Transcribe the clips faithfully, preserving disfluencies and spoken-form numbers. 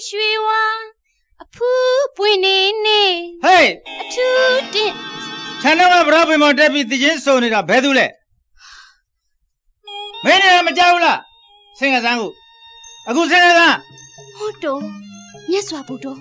ရွှေဝါအဖူးပွင့်နေနေဟေးအထူးတင်ခြံတော့ကဘရောပင်မော်တက်ပြီးတချင်းစုံနေတာဘယ်သူလဲမင်းလည်းမကြောက်လားဆင်ကစားကိုအခုဆင်ကစားဟုတ်တော့မြတ်စွာဘုရား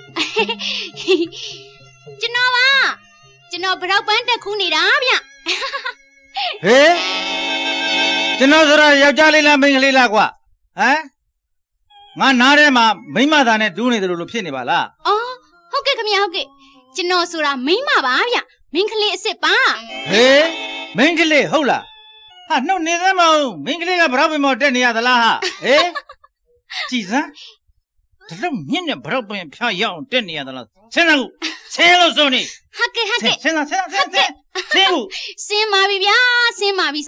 ကျွန်တော်ပါကျွန်တော်ဘရောပန်းတက်ခူးနေတာဗျဟေးကျွန်တော်ဆိုတာယောက်ျားလေးလားမိန်းကလေးလားကွာဟမ်ငါနားထဲမှာမိန်းမသားနဲ့ဒူးနေတယ်လို့ဖြစ်နေပါလားအော်ဟုတ်ကဲ့ခင်ဗျာဟုတ်ကဲ့ကျွန်တော်ဆိုတာမိန်းမပါဗျမိန်းကလေးအစ်စ်ပါဟေးမိန်းကလေးဟုတ်လားဟာနှုတ်နေသမ်းမအောင်မိန်းကလေးကဘရောပင်မော်တက်နေရသလားဟာဟေးကြည်စမ်းဒါတော့မြင့်နဲ့ဘရောပင်ဖျားရအောင်တက်နေရသလားဆင်းလာကိုဆင်းလို့ဆိုနေဟုတ်ကဲ့ဟုတ်ကဲ့ဆင်းလာဆင်းလာဆင်းဆင်းဆင်းကိုဆင်းပါပြီဗျာဆင်းပါပြီ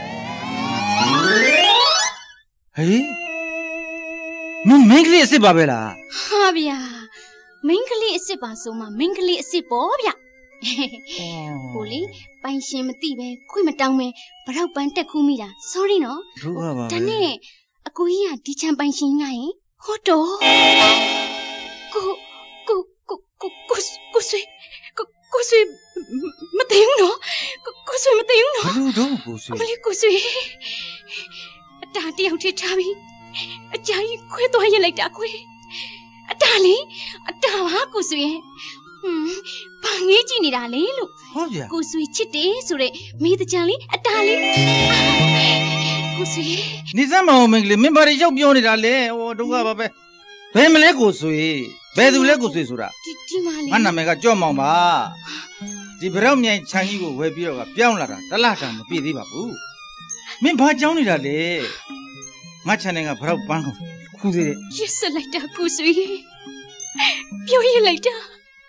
ဟေးမင်းမိန်းကလေးအစ်စ်ပါပဲလားဟာဗျာမိန်းကလေးအစ်စ်ပါဆိုမှမိန်းကလေးအစ်စ်ပေါ့ဗျဟိုလေပိုင်ရှင်မသိပဲခွင့်မတောင်းပဲဘရောက်ပန်းတက်ခူးမိတာ sorry နော်ဒါနဲ့အကိုကြီးကဒီချမ်းပိုင်ရှင်ငါရင်ဟုတ်တော့ကိုကိုကိုကိုကိုကိုဆွေကိုကိုဆွေမသိဘူးနော်ကိုဆွေမသိဘူးနော်ဘလို့တော့ကိုဆွေမလေးကိုဆွေအတားတယောက်ထိထားပြီးအကြိုင်ခွဲသွားရလိုက်တာခွေအတားလေအတားပါကိုဆွေဟွန်းဘာငေးကြည့်နေတာလဲလို့ဟုတ်ကြကိုဆွေချစ်တယ်ဆိုတဲ့မိတကြံလေးအတားလေးကိုဆွေနေစမ်းမအောင်မင်းကလေးမင်းဘာတွေရောက်ပြောနေတာလဲဟိုဒုက္ခပါပဲဘယ်မလဲကိုဆွေဘယ်သူလဲကိုဆွေဆိုတာဒီဒီမလေးငါနာမည်ကကြော့မောင်ပါဒီဘရောက်မြိုင်ခြံကြီးကိုဝယ်ပြီးတော့ကပြောင်းလာတာတလားတာမပြည့်သေးပါဘူးမင်းဘာကြောင်းနေတာလဲငါခြံနေကဘရောက်ပန်းကိုခူးသေးတယ်ရစ်စလိုက်တာကိုဆွေပြောရလိုက်တာ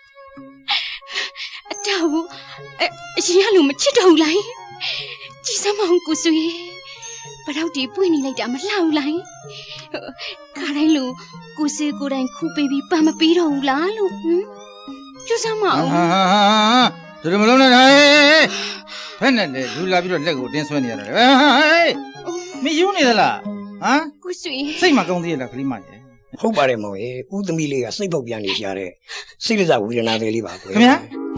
အတောင်အရင်ကလိုမချစ်တော့လိုက်ကြည်စမ်းမအောင်ကိုဆွေဘရောက်ဒီပွင့်နေလိုက်တာမလှဘူးလိုက်ခါတိုင်းလိုကိုဆွေကိုတိုင်းခူးပေးပြီးပန်းမပေးတော့ဘူးလားလို့ဟမ်ကြစမ်းမအောင်ဟာဒါမလုံးနဲ့ဟဲ့ဘယ်နဲ့လဲလူလာပြီးတော့လက်ကိုတင်းဆွဲနေရတယ်ဟဲ့မယူနေသလားဟမ်ကိုဆွေစိတ်မကောင်းသေးလားခလေးမရဲ့ဟုတ်ပါတယ်မောင်ရေဦးသမီးလေးကစိတ်ပုတ်ပြန်နေကြတဲ့စိတ်တစဝေဒနာတွေလေးပါကွယ်ခင်ဗျာ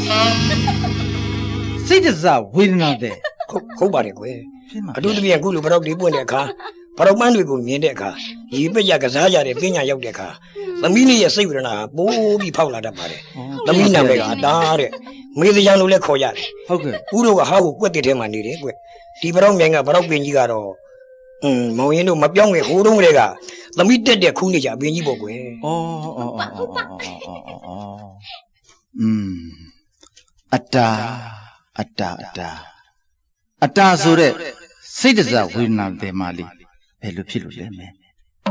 စိတ်တစဝေဒနာတွေဟုတ်ဟုတ်ပါတယ်ကွယ်အတူတပြည့်အခုလိုဘရောက်ဒီပွင့်တဲ့အခါဘရောက်ပန်းတွေကိုမြင်တဲ့အခါရေပက်ရကစားကြတဲ့ပညာရောက်တဲ့အခါသမီးလေးရဲ့စိတ်ဝေဒနာပိုးပြီးဖောက်လာတတ်ပါတယ်သမီးနာမည်ကအတားတဲ့မေးစရာလို့လည်းခေါ်ရတယ်ဟုတ်ကဲ့ဦးတို့ကဟာကိုကွက်တဲ့ထဲမှာနေတယ်ကွယ်ဒီဘရောက်မြိုင်ကဘရောက်ပင်ကြီးကတော့อืมမောင်ရင်တို့မပြောင်းခင်ဟိုးတုန်းကလေးကသမီးတက်တဲ့ခူးနေကြအပင်ကြီးပေါ့ကွယ်ဩဩဩဩอืมအတာအတာအတာအတာဆိုတဲ့စိတ်တစဝေဒနာတယ်မလေးဘယ်လိုဖြစ်လို့လဲမင်း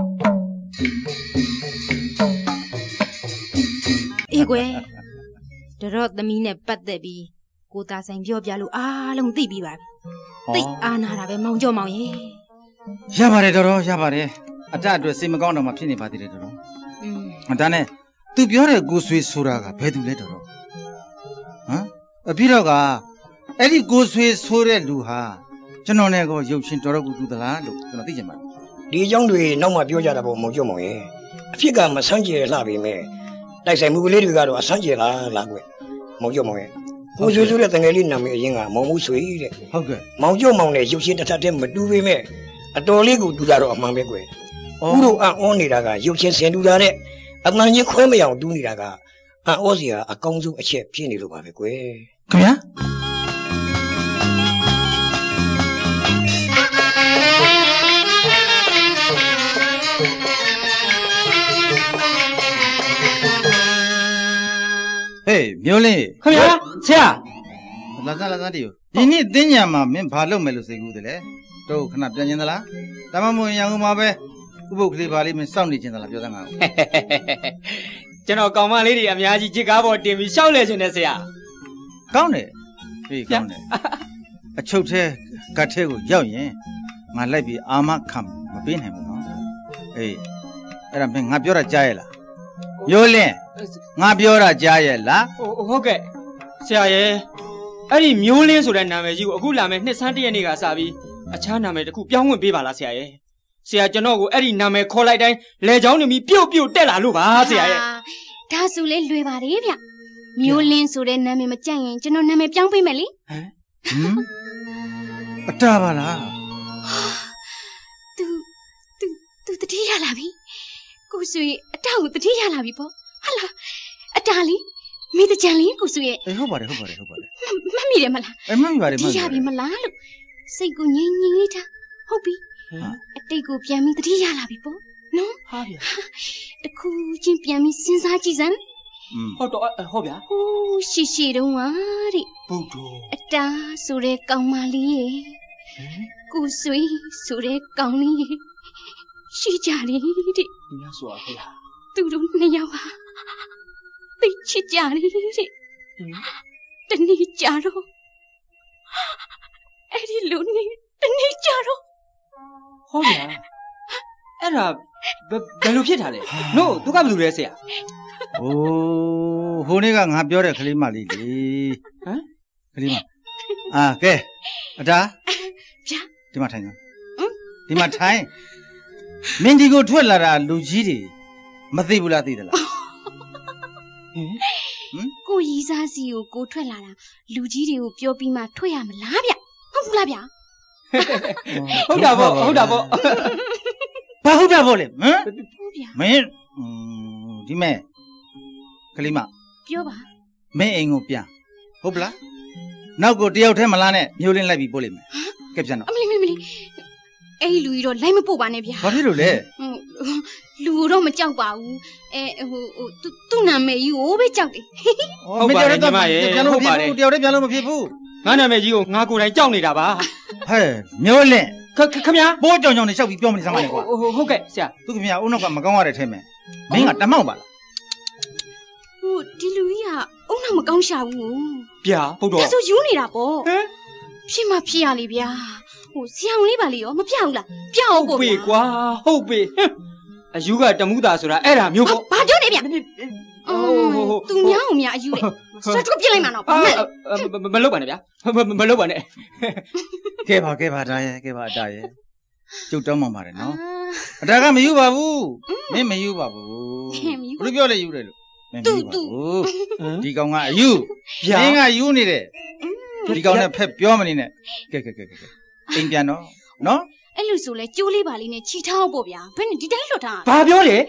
အေးကွယ်တော့သမီးနဲ့ပတ်သက်ပြီးကိုသားဆိုင်ပြောပြလို့အားလုံးသိပြီးပါပြီသိအားနာတာပဲမောင်ကျော်မောင်ရေရပါတယ်တော်တော်ရပါတယ်အတအတွက်စိတ်မကောင်းတော့မှဖြစ်နေပါသေးတယ်တော်တော်อืมဒါနဲ့သူပြောတဲ့ကိုဆွေဆိုတာကဘယ်သူလဲတော်တော်ဟမ်အပြီးတော့ကအဲ့ဒီကိုဆွေဆိုတဲ့လူဟာကျွန်တော်နဲ့ကိုရုပ်ရှင်တော်တော်ကူတူသလားလို့ကျွန်တော်သိချင်ပါတယ်ဒီအကြောင်းတွေနောက်မှပြောကြတာပေါ့မောင်ကျော်မောင်ရေအဖြစ်ကမဆန်းကျယ်လှပေမဲ့တိုက်ဆိုင်မှုကလေးတွေကတော့အဆန်းကျယ်လားလားကွမောင်ကျော်မောင်ရေကိုဆွေဆိုတဲ့တငယ်လေးနာမည်အရင်ကမောင်မှုဆွေတဲ့ဟုတ်ကဲ့မောင်ကျော်မောင်နဲ့ရုပ်ရှင်တစ်ထပ်တည်းမတူပေမဲ့အတော်လေးကိုတူတာတော့အမှန်ပဲကွယ်ဦးတို့အံ့ဩနေတာကရုပ်ချင်းဆင်တူတာနဲ့အမှန်ချင်းခွဲမရအောင်တူးနေတာကအံ့ဩစရာအကောင်းဆုံးအချက်ဖြစ်နေလို့ပါပဲကွယ်ခင်ဗျာဟေးမျိုးလင်းခင်ဗျာဆရာလာစားလာစားတီဒီနေ့တင်းညာမှာမင်းဘာလုပ်မယ်လို့စိတ်ကူးတယ်လဲတို့ခဏပြန်ကျင်သလားဒါမှမဟုတ်ရန်ကုန်မှာပဲဥပုပ်ကလေးပါလေးမင်းစောင့်နေခြင်းသလားပြောစမ်းငါ့ကိုကျွန်တော်ကောင်မလေးတွေအများကြီးချစ်ကားပေါ်တင်ပြီးရှောက်လဲခြင်းနဲ့ဆရာကောင်းတယ်ဟေးကောင်းတယ်အချုပ်သေးကတ်သေးကိုရောက်ရင်ငါလိုက်ပြီးအာမခံမပေးနိုင်ဘူးနော်အေးအဲ့ဒါမင်းငါပြောတာကြားရဲ့လားမျိုးလင်းငါပြောတာကြားရဲ့လားဟုတ်ကဲ့ဆရာရဲ့အဲ့ဒီမျိုးလင်းဆိုတဲ့နာမည်ကြီးကိုအခုလာမယ့်နှစ်ဆန်းတရက်နေ့ကစပြီးအခြားနာမည်တစ်ခုပြောင်းဝင်ပေးပါလားဆရာရဲ့ဆရာကျွန်တော်ကိုအဲ့ဒီနာမည်ခေါ်လိုက်တိုင်းလေချောင်းနေပြီးပြုတ်ပြုတ်တက်လာလို့ပါဆရာရဲ့ဒါဆိုလေလွယ်ပါတယ်ဗျမျိုးလင်းဆိုတဲ့နာမည်မကြိုက်ရင်ကျွန်တော်နာမည်ပြောင်းပေးမယ်လေဟမ်အတားပါလား तू तू तू တတိရလာပြီကိုဆွေအတားကိုတတိရလာပြီပေါ့ဟာလားအတားလေးမိတကြံလေးကိုဆွေရဲ့အေးဟုတ်ပါတယ်ဟုတ်ပါတယ်ဟုတ်ပါတယ်မမိတယ်မလားအေးမမိပါတယ်မမိရပြီမလားလို့စိတ်ကိုငြိမ်ငြိမ်လေးထားဟုတ်ပြီအတိတ်ကိုပြန်ပြီးတတိရလာပြီပေါ့နော်ဟာဗျာတခုချင်းပြန်ပြီးစဉ်းစားကြည့်စမ်းဟုတ်တော့ဟုတ်ဗျာဟိုးရှိရှိတုံးဟာတဲ့ဘုဒ္ဓအတားဆိုတဲ့ကောင်မလေးရဲ့ကိုဆွေဆိုတဲ့ကောင်လေးရဲ့ရှိကြတယ်တဲ့ညဆိုတာဟုတ်လားသူတို့နှစ်ယောက်ဟာသိချစ်ကြတယ်တဲ့တနေ့ကြတော့အဲ့ဒီလူနေတနေ့ကြတော့ဟုတ်ဗျာအဲ့ဒါဘယ်လိုဖြစ်တာလဲနို့သူကဘယ်လိုလဲဆရာโอ้ဟိုနေ့ကငါပြောတဲ့ကလေးမလေးလေဟမ်ကလေးမအာကဲအတားဗျာဒီမှာထိုင်စမ်းဒီမှာထိုင်မင်းဒီကိုထွက်လာတာလူကြီးတွေမသိဘူးလားသိသလားဟင်ကိုရီးစားစီကိုကိုထွက်လာတာလူကြီးတွေကိုပြောပြီးမှထွက်ရမလားဗျဟုတ်ဘူးလားဗျဟုတ်တာပေါ့ဟုတ်တာပေါ့ဘာဟုတ်တာပေါ့လေဟမ်ဟုတ်ဗျမင်းဒီမဲ့ကလေးမပြောပါမင်းအိမ်ကိုပြန်ဟုတ်ပလားနောက်ကိုတယောက်တည်းမလားနဲ့မျိုးလင်းလိုက်ပြီးပို့လိုက်မယ်ကဲပြန်တော့အမလီမလီအဲ့လူကြီးတော့လိုက်မပို့ပါနဲ့ဗျာဘာဖြစ်လို့လဲလူတော့မကြောက်ပါဘူးအဲဟိုဟိုသူ့နာမည်ကြီးကိုပဲကြောက်တယ်ဟုတ်ပါတယ်ညီမရေပြန်လို့မဖြစ်ဘူးတယောက်တည်းပြန်လို့မဖြစ်ဘူးငါနာမည်ကြီးကိုငါကိုယ်တိုင်ကြောက်နေတာပါဟဲ့မျိုးလင်းခခမပိုးကြောင်ကြောင်နေလျှောက်ပြီးပြောမနေစမ်းပါနဲ့ကွာဟုတ်ကဲ့ဆရာသူခင်ဗျာဦးနောက်ကမကောင်းရတဲ့ထဲမှာမင်းကတမောက်ပါလားဟိုဒီလူကြီးကအုံနောက်မကောင်းရှာဘူးဗျာဟုတ်တော့ဒါဆိုယူနေတာပေါ့ဟမ်ဖြစ်မှဖြစ်ရလေဗျာဟိုဆရာဝန်လေးပါလေရောမပြဘူးလားပြအောင်ပေါ့ဟုတ်ပြီကွာဟုတ်ပြီအယူကတမှုတာဆိုတာအဲ့ဒါမျိုးပေါ့ဘာပြောနေဗျဟိုဟိုသူများအောင်များအယူလေဆွတ်ထုတ်ပြလိုက်မှာတော့မလုပ်ပါနဲ့ဗျာမလုပ်ပါနဲ့ကဲပါကဲပါဒါရဲ့ကဲပါအတားရဲ့ကျုပ်တောင်းမှပါတယ်နော်အတားကမယူပါဘူးမင်းမယူပါဘူးဘယ်လိုပြောလဲယူတယ်လို့မင်းမယူပါဘူးဒီကောင်ကအယူမင်းကယူနေတယ်ဒီကောင်နဲ့ဖက်ပြောမနေနဲ့ကဲကဲကဲကဲအိမ်ပြန်တော့နော်အဲ့လိုဆိုလဲကျိုးလေးပါလေးနဲ့ခြိထားအောင်ပေါ့ဗျာဘယ်နဲ့ဒီတိုင်းလွတ်ထားဘာပြောလဲ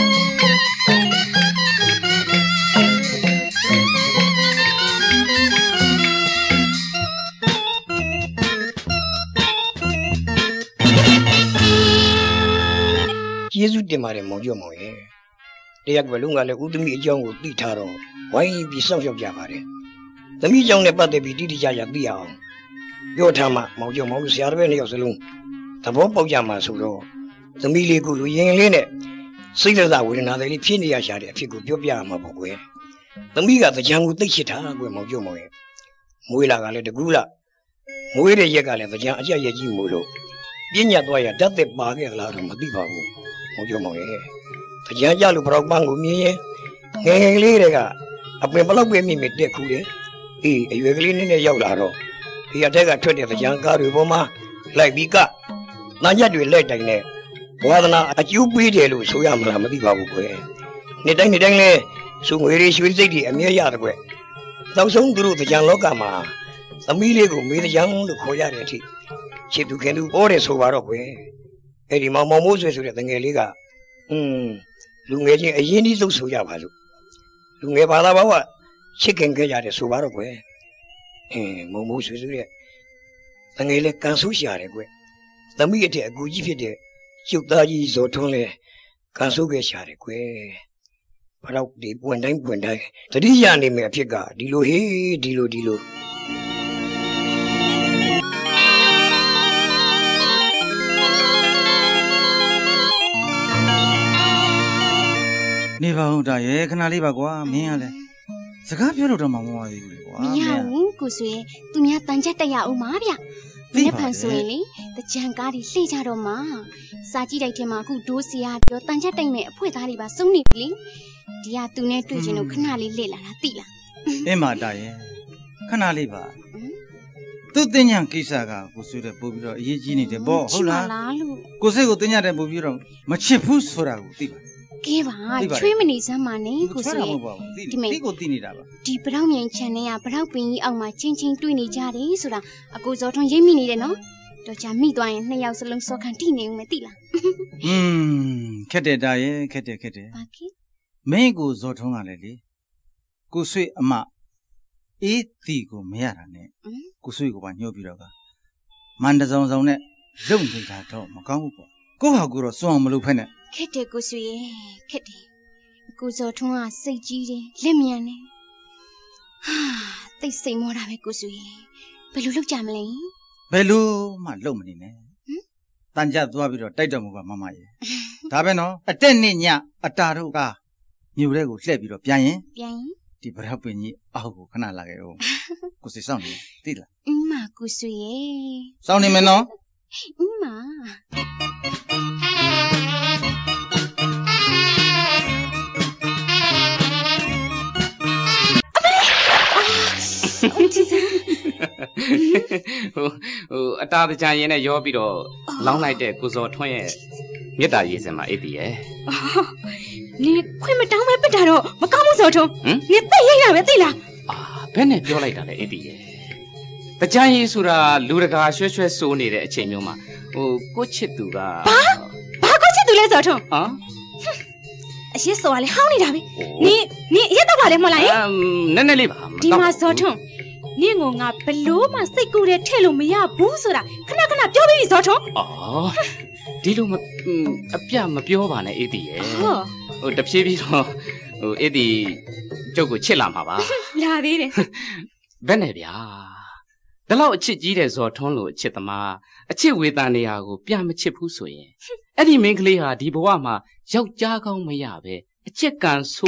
ကျေးဇူးတင်ပါတယ်မောင်ကျော်မောင်ရဲ့တရားကဘလုံးကလည်းဦးသမီးအကြောင်းကိုသိထားတော့ဝိုင်းပြီးစောင့်ရှောက်ကြပါတယ်သမီးအကြောင်းနဲ့ပတ်သက်ပြီးတိတိကျကျသိအောင်ပြောထားမှမောင်ကျော်မောင်တို့ဆရာတော်ပဲနှစ်ယောက်စလုံးသဘောပေါက်ကြမှာဆိုတော့သမီးလေးကလူရင်လေးနဲ့စိတ်သက်ဝေဒနာတွေလေးဖြစ်နေရရှာတဲ့အဖြစ်ကိုပြောပြရမှာပေါ့ကွယ်သမီးကကြံကိုသိချစ်တာကွယ်မောင်ကျော်မောင်ရဲ့မွေးလာကလည်းတကူလာမွေးတဲ့ရက်ကလည်းကြံအကြက်ရက်ကြီးမို့လို့ပြညတ်သွားရဓာတ်သက်ပါခဲ့လားတော့မသိပါဘူးမောင်ကျော်မောင်ရဲ့ကြံကြလို့ဘရောက်ပန်းကိုမြင်ရင်ငယ်ငယ်ကလေးတွေကအပင်ဘလောက်ပဲမြင့်မြင့်တက်ခူးတယ်အေးအရွယ်ကလေးနည်းနည်းရောက်လာတော့ဒီအထက်ကထွက်တဲ့ကြံကားတွေပေါ်မှာလိုက်ပြီးကနာညက်တွေလက်တိုင်နဲ့ဝါသနာအကျိုးပေးတယ်လို့ဆိုရမလားမသိပါဘူးကွယ်နေ့တိုင်းနေ့တိုင်းလဲစုငွေတွေရွှေစိတ်တွေအမြဲရတယ်ကွယ်နောက်ဆုံးသူတို့ကြံလောကမှာသမီးလေးကိုမေးကြံလို့ခေါ်ရတဲ့အထိချစ်သူခင်သူပေါ်တယ်ဆိုပါတော့ကွယ်အဲ့ဒီမောင်မောင်မိုးဆွေဆိုတဲ့တငယ်လေးကအင်းလူငယ်ချင်းအရင်ကြီးသုတ်ဆိုကြပါလို့လူငယ်ဘာသာဘာဝချစ်ခင်ခဲ့ကြတယ်ဆိုပါတော့ကွယ်အင်းမောင်မိုးဆွေဆိုတဲ့တငယ်လေးကန်ဆိုးရှာတယ်ကွယ်သမီးအထက်အကူကြီးဖြစ်တဲ့ကျုပ်သားကြီးဇော်ထွန်းလဲကန်ဆိုးခဲ့ရှာတယ်ကွယ်ဘာတော့ဒီပွင့်တိုင်းပွင့်တိုင်းတတိယနေမယ်အဖြစ်ကဒီလိုဟေးဒီလိုဒီလိုနေပါဦးတာရဲ့ခဏလေးပါကွာမင်းကလည်းစကားပြောလို့တော့မမဝသေးဘူးလေကွာမရဘူးကိုဆွေသူများတန်ချက်တက်ရအောင်ပါဗျမနေ့ဖန်ဆိုရင်လေတကြံကားတွေလှေ့ကြတော့မှစာကြည့်တိုက်ထဲမှာအခုဒိုးစီယာပြောတန်ချက်တိုက်မဲ့အဖွေသားတွေပါစုံနေပြီလေဒီကသူနဲ့တွေ့ချင်လို့ခဏလေးလှည့်လာတာသိလားအင်းမတာရဲ့ခဏလေးပါသူတင်ညာကိစ္စကကိုဆွေတဲ့ပို့ပြီးတော့အရေးကြီးနေတယ်ပေါ့ဟုတ်လားကိုစိတ်ကိုတင်ညာတဲ့ပို့ပြီးတော့မချစ်ဘူးဆိုတာကိုသိပါကဲပါချွေးမနေစမ်းပါနဲ့ကိုဆွေဒီမိကိုသိနေတာပါဒီပရောက်မြိုင်ချန်နဲ့ကပရောက်ပင်ကြီးအောက်မှာချင်းချင်းတွေ့နေကြတယ်ဆိုတာအကိုဇော်ထွန်းရိပ်မိနေတယ်နော်တော့ကြာမိသွားရင်နှစ်ယောက်စလုံးစောခံတိနေဦးမယ်သိလားอืมခက်တယ်ဒါရဲ့ခက်တယ်ခက်တယ်ဘာကိမင်းကိုဇော်ထွန်းကလည်းလေကိုဆွေအမအေးတီကိုမရတာနဲ့ကိုဆွေကိုပါညှို့ပြီးတော့ကမန်တစုံစုံနဲ့လုံနေတာတော့မကောင်းဘူးပေါ့ကိုဟာကိုတော့စွန့်အောင်မလုပ်ဖက်နဲ့ခက်တယ်ကိုဆွေရဲ့ခက်တယ်ကိုဇော်ထွန်းကစိတ်ကြီးတယ်လက်မြန်တယ်ဟာသိစိတ်မောတာပဲကိုဆွေရဲ့ဘယ်လိုလုပ်ကြမလဲဘယ်လိုမှလုပ်မနေနဲ့တန်ကြသွားပြီးတော့တိုက်တော်မူပါမမရဲ့ဒါပဲနော်အတက်နဲ့ညအတာတို့ကမြို့ထဲကိုလှည့်ပြီးတော့ပြန်ရင်ပြန်ရင်ဒီဗရောက်ပင်ကြီးအောက်ကိုခဏလာခဲ့ဦးကိုစိစောင့်နေသိလားအင်းမကိုဆွေရဲ့စောင့်နေမယ်နော်အင်းမဟိုဟိုအတားတကြရင်နဲ့ရောပြီးတော့လောင်းလိုက်တဲ့ကိုဇော်ထွန်းရဲ့မေတ္တာရေးစင်မှာအေးတည်ရဲ့နေခွင့်မတောင်းပဲပြစ်တာတော့မကောင်းဘူးဇော်ထွန်းနေသိရိပ်ရပဲသိလားအာဘယ်နဲ့ပြောလိုက်တာလဲအေးတည်ရဲ့တကြရင်ဆိုတာလူတကာရွှဲရွှဲစိုးနေတဲ့အချိန်မျိုးမှာဟိုကိုချစ်သူကဘာဘာကိုချစ်သူလဲဇော်ထွန်းဟာအရေးစော်ကလည်းဟောင်းနေတာပဲနေနေအရေးတော့ပါလေမဟုတ်လားဟင်နည်းနည်းလေးပါဒီမှာဇော်ထွန်းနင့်ကိုငါဘလို့မှစိတ်ကူးတဲ့ထဲ့လို့မရဘူးဆိုတာခဏခဏပြောပြီးဇော်ထွန်းအော်ဒီလိုမအပြမပြောပါနဲ့အေးတီရဲ့ဟိုတဖြည်းဖြည်းတော့ဟိုအေးတီကျုပ်ကိုချစ်လာမှာပါလာသေးတယ်ဘယ်နဲ့ဗျာဒါလောက်အချစ်ကြီးတဲ့ဇော်ထွန်းလို့အချစ်သမားအချစ်ဝေတန်နေရာကိုပြမချစ်ဘူးဆိုရင်အဲ့ဒီမိန်းကလေးဟာဒီဘဝမှာယောက်ျားကောင်းမရပဲအချစ်ကန်ဆိုး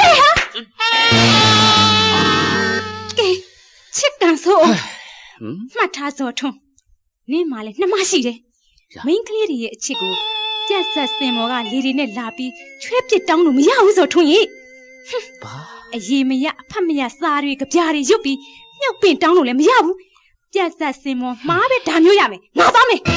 ကဲချစ်ကန်ဆိုးမှတ်ထားဇော်ထွန်းနင့်မှလည်းနှမရှိတယ်မိန်းကလေးတွေရဲ့အချစ်ကိုကြက်ဆက်စင်မော်ကလေတွေနဲ့လာပြီးချွဲပစ်တောင်းလို့မရဘူးဇော်ထွန်းရေဘာအရေးမရအဖတ်မရစားတွေကြပြားတွေရွတ်ပြီးမြောက်ပင်တောင်းလို့လည်းမရဘူးကြက်ဆက်စင်မော်မှားပဲဒါမျိုးရမယ်ငါသွားမယ်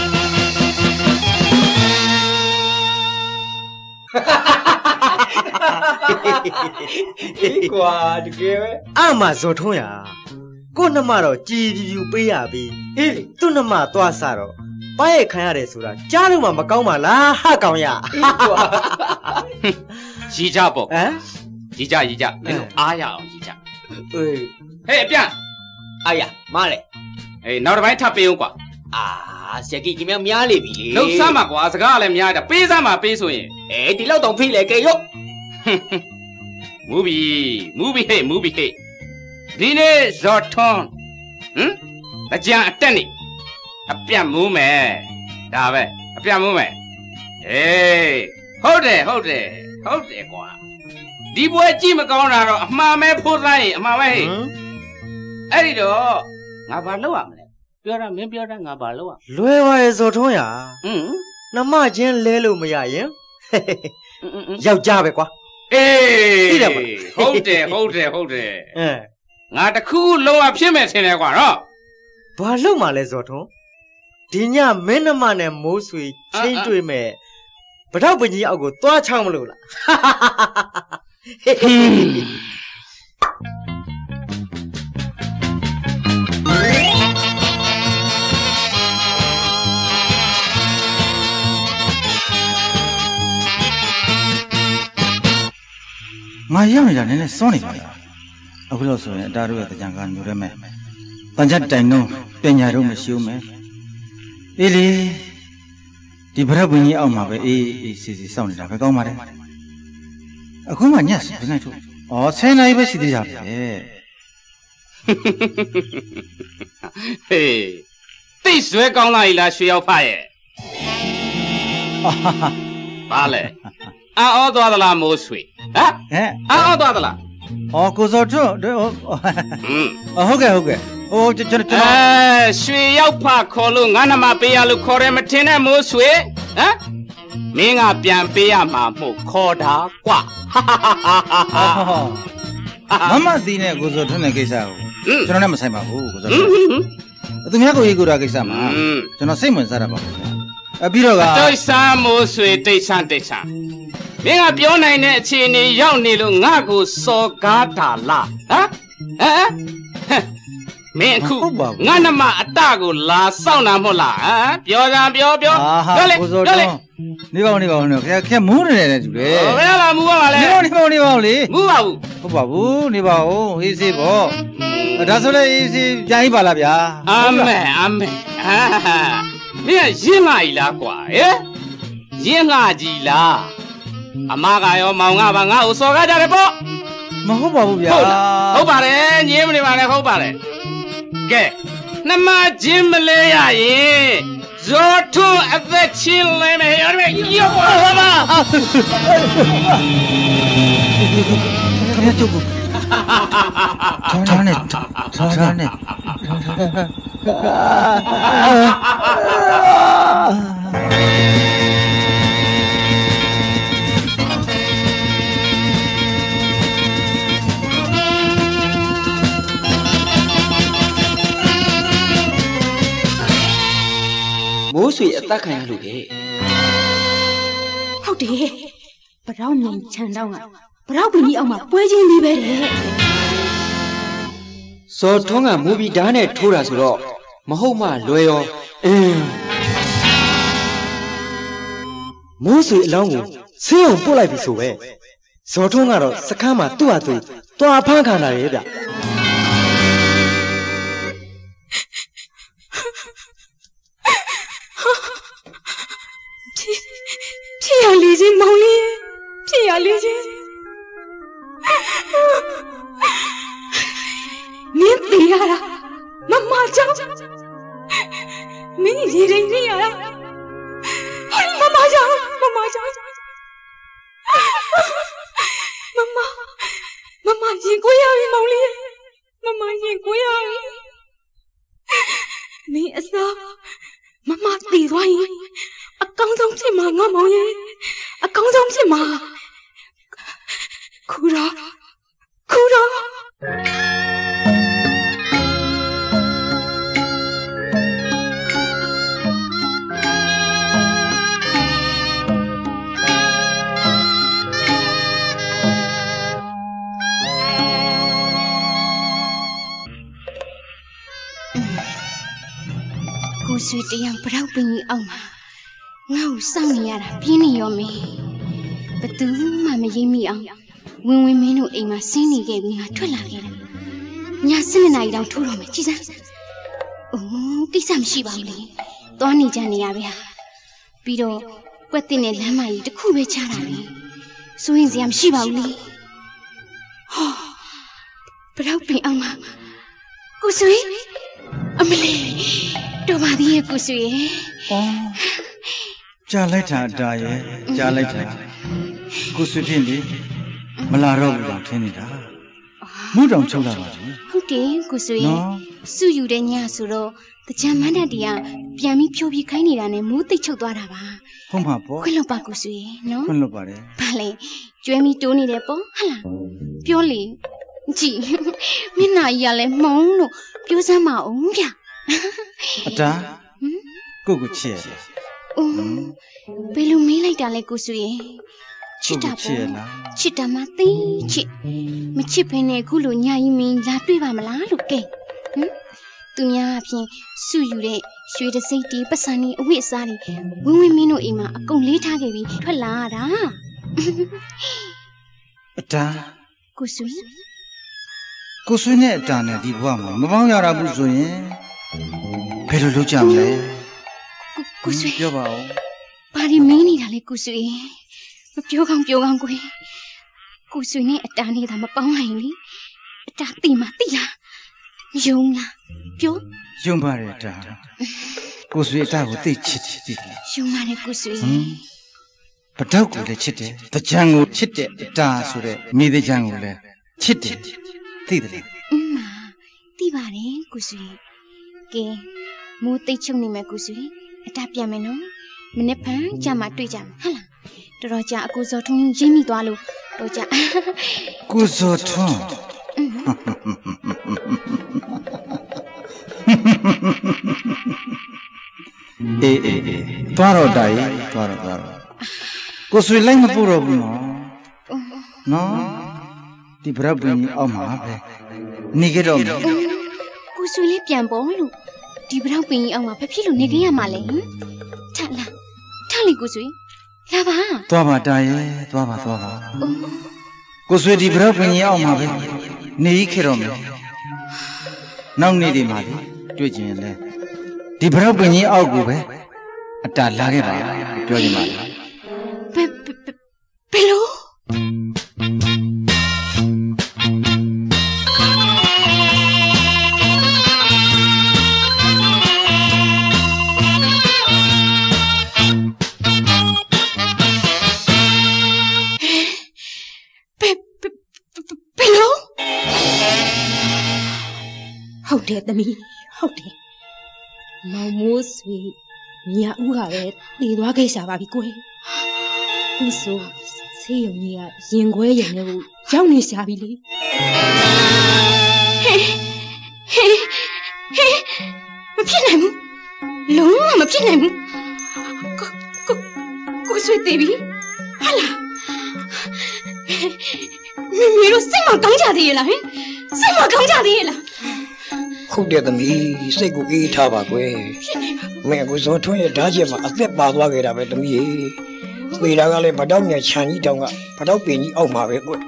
အေးကွာတကယ်ပဲအမဇော်ထွန်းရကိုနှမတော့ကြည်ပြူပြူပေးရပြီအေးလေသူ့နှမသွားစားတော့ပါရဲ့ခံရတယ်ဆိုတာကြားလို့မှမကောင်းပါလားဟကောင်ရအေးကွာရီကြပေါ့ဟမ်ရီကြရီကြမင်းတို့အားရအောင်ရီကြအေးဟေးအပြန်အာရမလဲအေးနောက်တစ်ပိုင်းထပ်ပေးအောင်ကွာအာဆရာကြီးကြီးများများလေပြီလေလှုပ်ဆမ်းပါကွာစကားလည်းများတာပေးစမ်းပါပေးဆိုရင်အေးဒီလောက်တော့ဖိလေကဲရုပ်မူဘီမူဘီဟေးမူဘီဟေးဒီနေ့ဇော်ထွန်းဟမ်အကြံအတက်နေအပြတ်မူးမယ်ဒါပဲအပြတ်မူးမယ်အေးဟုတ်တယ်ဟုတ်တယ်ဟုတ်တယ်ကွာဒီပွဲကြည့်မကောင်းတာတော့အမှားမဲဖိုးသားရင်အမှားပဲဟေးအဲ့ဒီတော့ငါဘာလုပ်ရမလဲပြောတာမင်းပြောတာငါဘာလုပ်ရလွယ်ပါရဲ့ဇော်ထွန်းရဟမ်နှမချင်းလဲလို့မရရင်ယောက်ျားပဲကွာအေးဟုတ်တယ်ဟုတ်တယ်ဟုတ်တယ်အဲငါတခုလုံးဝဖြစ်မယ်ထင်တယ်ကွာနော်ဘာလုပ်မှလဲဇော်ထွန်းဒီညမင်းနှမနဲ့မိုးဆွေချင်းတွေ့မဲ့ဗတော့ပကြီးအောက်ကိုသွားချောင်းမလို့လားငါရောက်နေတာနည်းနည်းစောနေပါလားအခုလို့ဆိုရင်အတားတို့ရဲ့တကြံကညိုရဲမဲ့တန်ချက်တိုင်တော့ပညာတော့မရှိဦးမယ်အေးလေဒီဗရက်ပင်ကြီးအောက်မှာပဲအေးအေးစီစီစောင့်နေတာပဲကောင်းပါတယ်အခုမှညက်ဘယ်နိုင်ထုတ်ဩဆယ်နာရီပဲရှိသေးတာပဲဟေးသိဆွဲကောင်းလာ ਈ လားရွှေရောက်ဖရဲ့ဘာလဲအော်သွားသလားမိုးဆွေဟမ်ဟဲ့အော်သွားသလားအော်ကိုစောထွန်းဟွန်းဟုတ်ကဲ့ဟုတ်ကဲ့ဟိုကျွန်တော်အဲရွှေရောက်ဖခေါ်လို့ငါနမပေးရလို့ခေါ်တယ်မထင်နဲ့မိုးဆွေဟမ်မင်းကပြန်ပေးရမှာမို့ခေါ်တာကွာမမသီးနဲ့ကိုစောထွန်းနဲ့ကိစ္စကိုကျွန်တော်နဲ့မဆိုင်ပါဘူးကိုစောထွန်းသူများကိုရေးကိုတာကိစ္စမှာကျွန်တော်စိတ်ဝင်စားတာပါအပြီးတော့ကတိတ်ဆန်းမိုးဆွေတိတ်ဆန်းတိတ်ဆန်းမင်းကပြောနိုင်တဲ့အခြေအနေရောက်နေလို့ငါ့ကိုစော်ကားတာလားဟမ်ဟမ်မင်းအခုငါနမအတကိုလာစောင့်တာမဟုတ်လားဟမ်ပြောတာပြောပြောပြောလေပြောလေနေပါဦးနေပါဦးနေခင်ဗျာမူးနေတယ်တူတယ်ဘယ်လာမူးပါလဲနေပါနေပါနေပါလေမူးပါဘူးဟုတ်ပါဘူးနေပါဦးအေးစေးပေါ့ဒါဆိုလေအေးစေးပြန်ကြီးပါလားဗျာအာမဲအာမဲဟာမင်းရင်းလာကြီးလားကွာဟဲ့ရင်းလာကြီးလားအမကရောမောင်ကပါငါ့ကိုစော်ကားကြတယ်ပေါ့မဟုတ်ပါဘူးဗျာဟုတ်လားဟုတ်ပါတယ်ညင်းမနေပါနဲ့ဟုတ်ပါတယ်ကဲနှမချင်းမလဲရရင်ဇော်ထွန်းအသက်ချင်းလဲမယ်ရမယ်ရောပါပါခင်ဗျာကျုပ်ကိုထောင်းနေထောင်းနေမိုးဆွေအသက်ခံရလို့လေဟုတ်တယ်ဘရောက်မြင်ချန်တော့ကဘရောက်ပင်ကြီးအောင်မှာပွဲချင်းလေးပဲတဲ့ဇော်ထွန်းကမူပြီးဓာတ်နဲ့ထိုးတာဆိုတော့မဟုတ်မှလွယ်ရောအင်းမိုးဆွေအလောင်းကိုဆေးရုံပို့လိုက်ပြီဆိုပဲဇော်ထွန်းကတော့စခန်းမှာသူ့ဟာသူတွာဖမ်းခံလာရဲ့ဗျဖြစ်ရလေချင်းမောင်လေးဖြစ်ရလေချင်းမင်းသိရတာမမကြောင့်မင်းရေရင်သိရတာဟိုမမကြောင့်မမကြောင့်မမမမရင်ကိုရပြီမောင်လေးမမရင်ကိုရပြီမင်းအစားမမသိသွားရင်အကောင်းဆုံးဖြစ်မှာငါမောင်ရဲ့အကောင်းဆုံးဖြစ်မှာခူရာခူရာကိုဆွေတယောက်ဘရောက်ပင်ကြီးအောင်မှာငါ့ကိုစောင့်နေရတာပြင်းနေရောမေဘသူမှမရိပ်မိအောင်ဝင်ဝင်မင်းတို့အိမ်မှာဆင်းနေခဲ့ပြီးငါထွက်လာခဲ့တာညစနေနိုင်တောင်ထိုးတော့မယ်ကြည်စမ်းအိုးကိစ္စမရှိပါဘူးလေသွားနေကြနေရပဲဟာပြီးတော့ကွက်တင်တဲ့လမ်းမကြီးတစ်ခုပဲချတာလေစိုးရင်စရာမရှိပါဘူးလေဟောဘရောက်ပင်အောင်မှာကိုဆွေအမလေးတော်ပါသေးရဲ့ကိုဆွေရဲ့အော်ကြားလိုက်တာအတားရဲ့ကြားလိုက်တာကိုဆွေဖြစ်လေမလာတော့ဘူးတော့ထင်းနေတာမူးတောင်ချုပ်လာပါပြီဟုတ်တယ်ကိုဆွေစုယူတဲ့ညဆိုတော့တကြံမန်းတက်တီးကပြန်ပြီးဖြိုးပြီးခိုင်းနေတာနဲ့မူးသိပ်ချုပ်သွားတာပါဟုတ်မှာပေါ့ခွင့်လွတ်ပါကိုဆွေနော်ခွင့်လွတ်ပါတယ်ဘာလဲကျွဲမီတိုးနေတယ်ပေါ့ဟလားပြောလေကြည့်မျက်နှာကြီးကလည်းမှုံလို့ပြောစမ်းမအောင်ဗျအတားကိုကိုချစ်ရအိုးဘယ်လိုမေးလိုက်တာလဲကိုဆွေချစ်တာပေါ့ချစ်တာမသိချစ်မချစ်ဖ ೇನೆ အခုလိုညာကြီးမင်းလာတွေ့ပါမလားလို့ကဲဟမ်သူများအပြင်စုယူတဲ့ရွှေတစိမ့်တီပတ်စံနေအဝိအစားတွေဝင်းဝင်းမင်းတို့အိမ်မှာအကုန်လေးထားခဲ့ပြီးထွက်လာတာအတားကိုဆွေကိုဆွေနဲ့အတားနဲ့ဒီဘဝမှာမပေါင်းရတာဘူးဆိုရင်ဘယ်လိုလုပ်ကြမလဲကိုဆွေပြောပါဦးဘာဒီမင်းနေတာလဲကိုဆွေမပြောကောင်းပြောကောင်းကိုကိုဆွေနဲ့အတားနေတာမပေါင်းနိုင်လေအတားတိမတိလားယုံလားပြောယုံပါတယ်အတားကိုဆွေအတားကိုသိချစ်တယ်သိလားယုံပါတယ်ကိုဆွေပတောက်ကိုလည်းချစ်တယ်တကြံကိုချစ်တဲ့အတားဆိုတဲ့မိတကြံကိုလည်းချစ်တယ်သိတယ်အင်းမသိပါတယ်ကိုဆွေကဲမိုးသိချုံနေမယ်ကိုဆွေအတားပြန်မယ်နော်မနေ့ဖန်ကြမှာတွေ့ကြမှာဟဟလားတော်တော်ကြာအကူစော်ထွန်းရင်းမိသွားလို့တော့ကြာကိုစော်ထွန်းအေးအေးအေးသွားတော့တာကြီးသွားတော့သွားတော့ကိုဆွေလိုက်မပို့တော့ဘူးနော်နော်ဒီဗရက်ပင်ကြီးအောက်မှာပဲနေကြတော့မယ်ကိုဆွေလေးပြန်ပေါ်လို့ဒီဗရက်ပင်ကြီးအောက်မှာဘာဖြစ်လို့နေခင်ရမှာလဲထလာထလေကိုဆွေလာပါသွားပါတာရဲ့သွားပါသွားပါကိုဆွေဒီဗရက်ပင်ကြီးအောက်မှာပဲနေခဲ့တော့မယ်နောက်နေ့ဒီမှာလေတွေ့ကျင်လဲဒီဗရက်ပင်ကြီးအောက်ကိုပဲအတာလာခဲ့ပါပြောချင်ပါလားဘယ်ဘယ်လိုဟုတ်တယ်သမီးဟုတ်တယ်မောင်မိုးဆွေညာဦးကပဲတည်သွားခဲ့ရှာပါပြီကွယ်ခုဆိုဆေးရုံကြီးကရင်ခွဲရင်လည်းရောက်နေရှာပြီလေဟေးဟေးဟေးမဖြစ်နိုင်ဘူးလုံးဝမဖြစ်နိုင်ဘူးကိုကိုကိုဆွေတည်ပြီဟာလားမမေတို့စိတ်မကောင်းကြသေးရဲ့လားဟင်စိတ်မကောင်းကြသေးရဲ့လားဟုတ်တယ်သမီးစိတ်ကိုအေးထားပါကွယ်မင်းကဇော်ထွန်းရဲ့ဓာတ်ချက်မှာအသက်ပါသွားခဲ့တာပဲသမီးရေသေတာကလည်းဗတောက်မြန်ခြံကြီးတောင်ကဗတောက်ပင်ကြီးအောက်မှာပဲကွယ်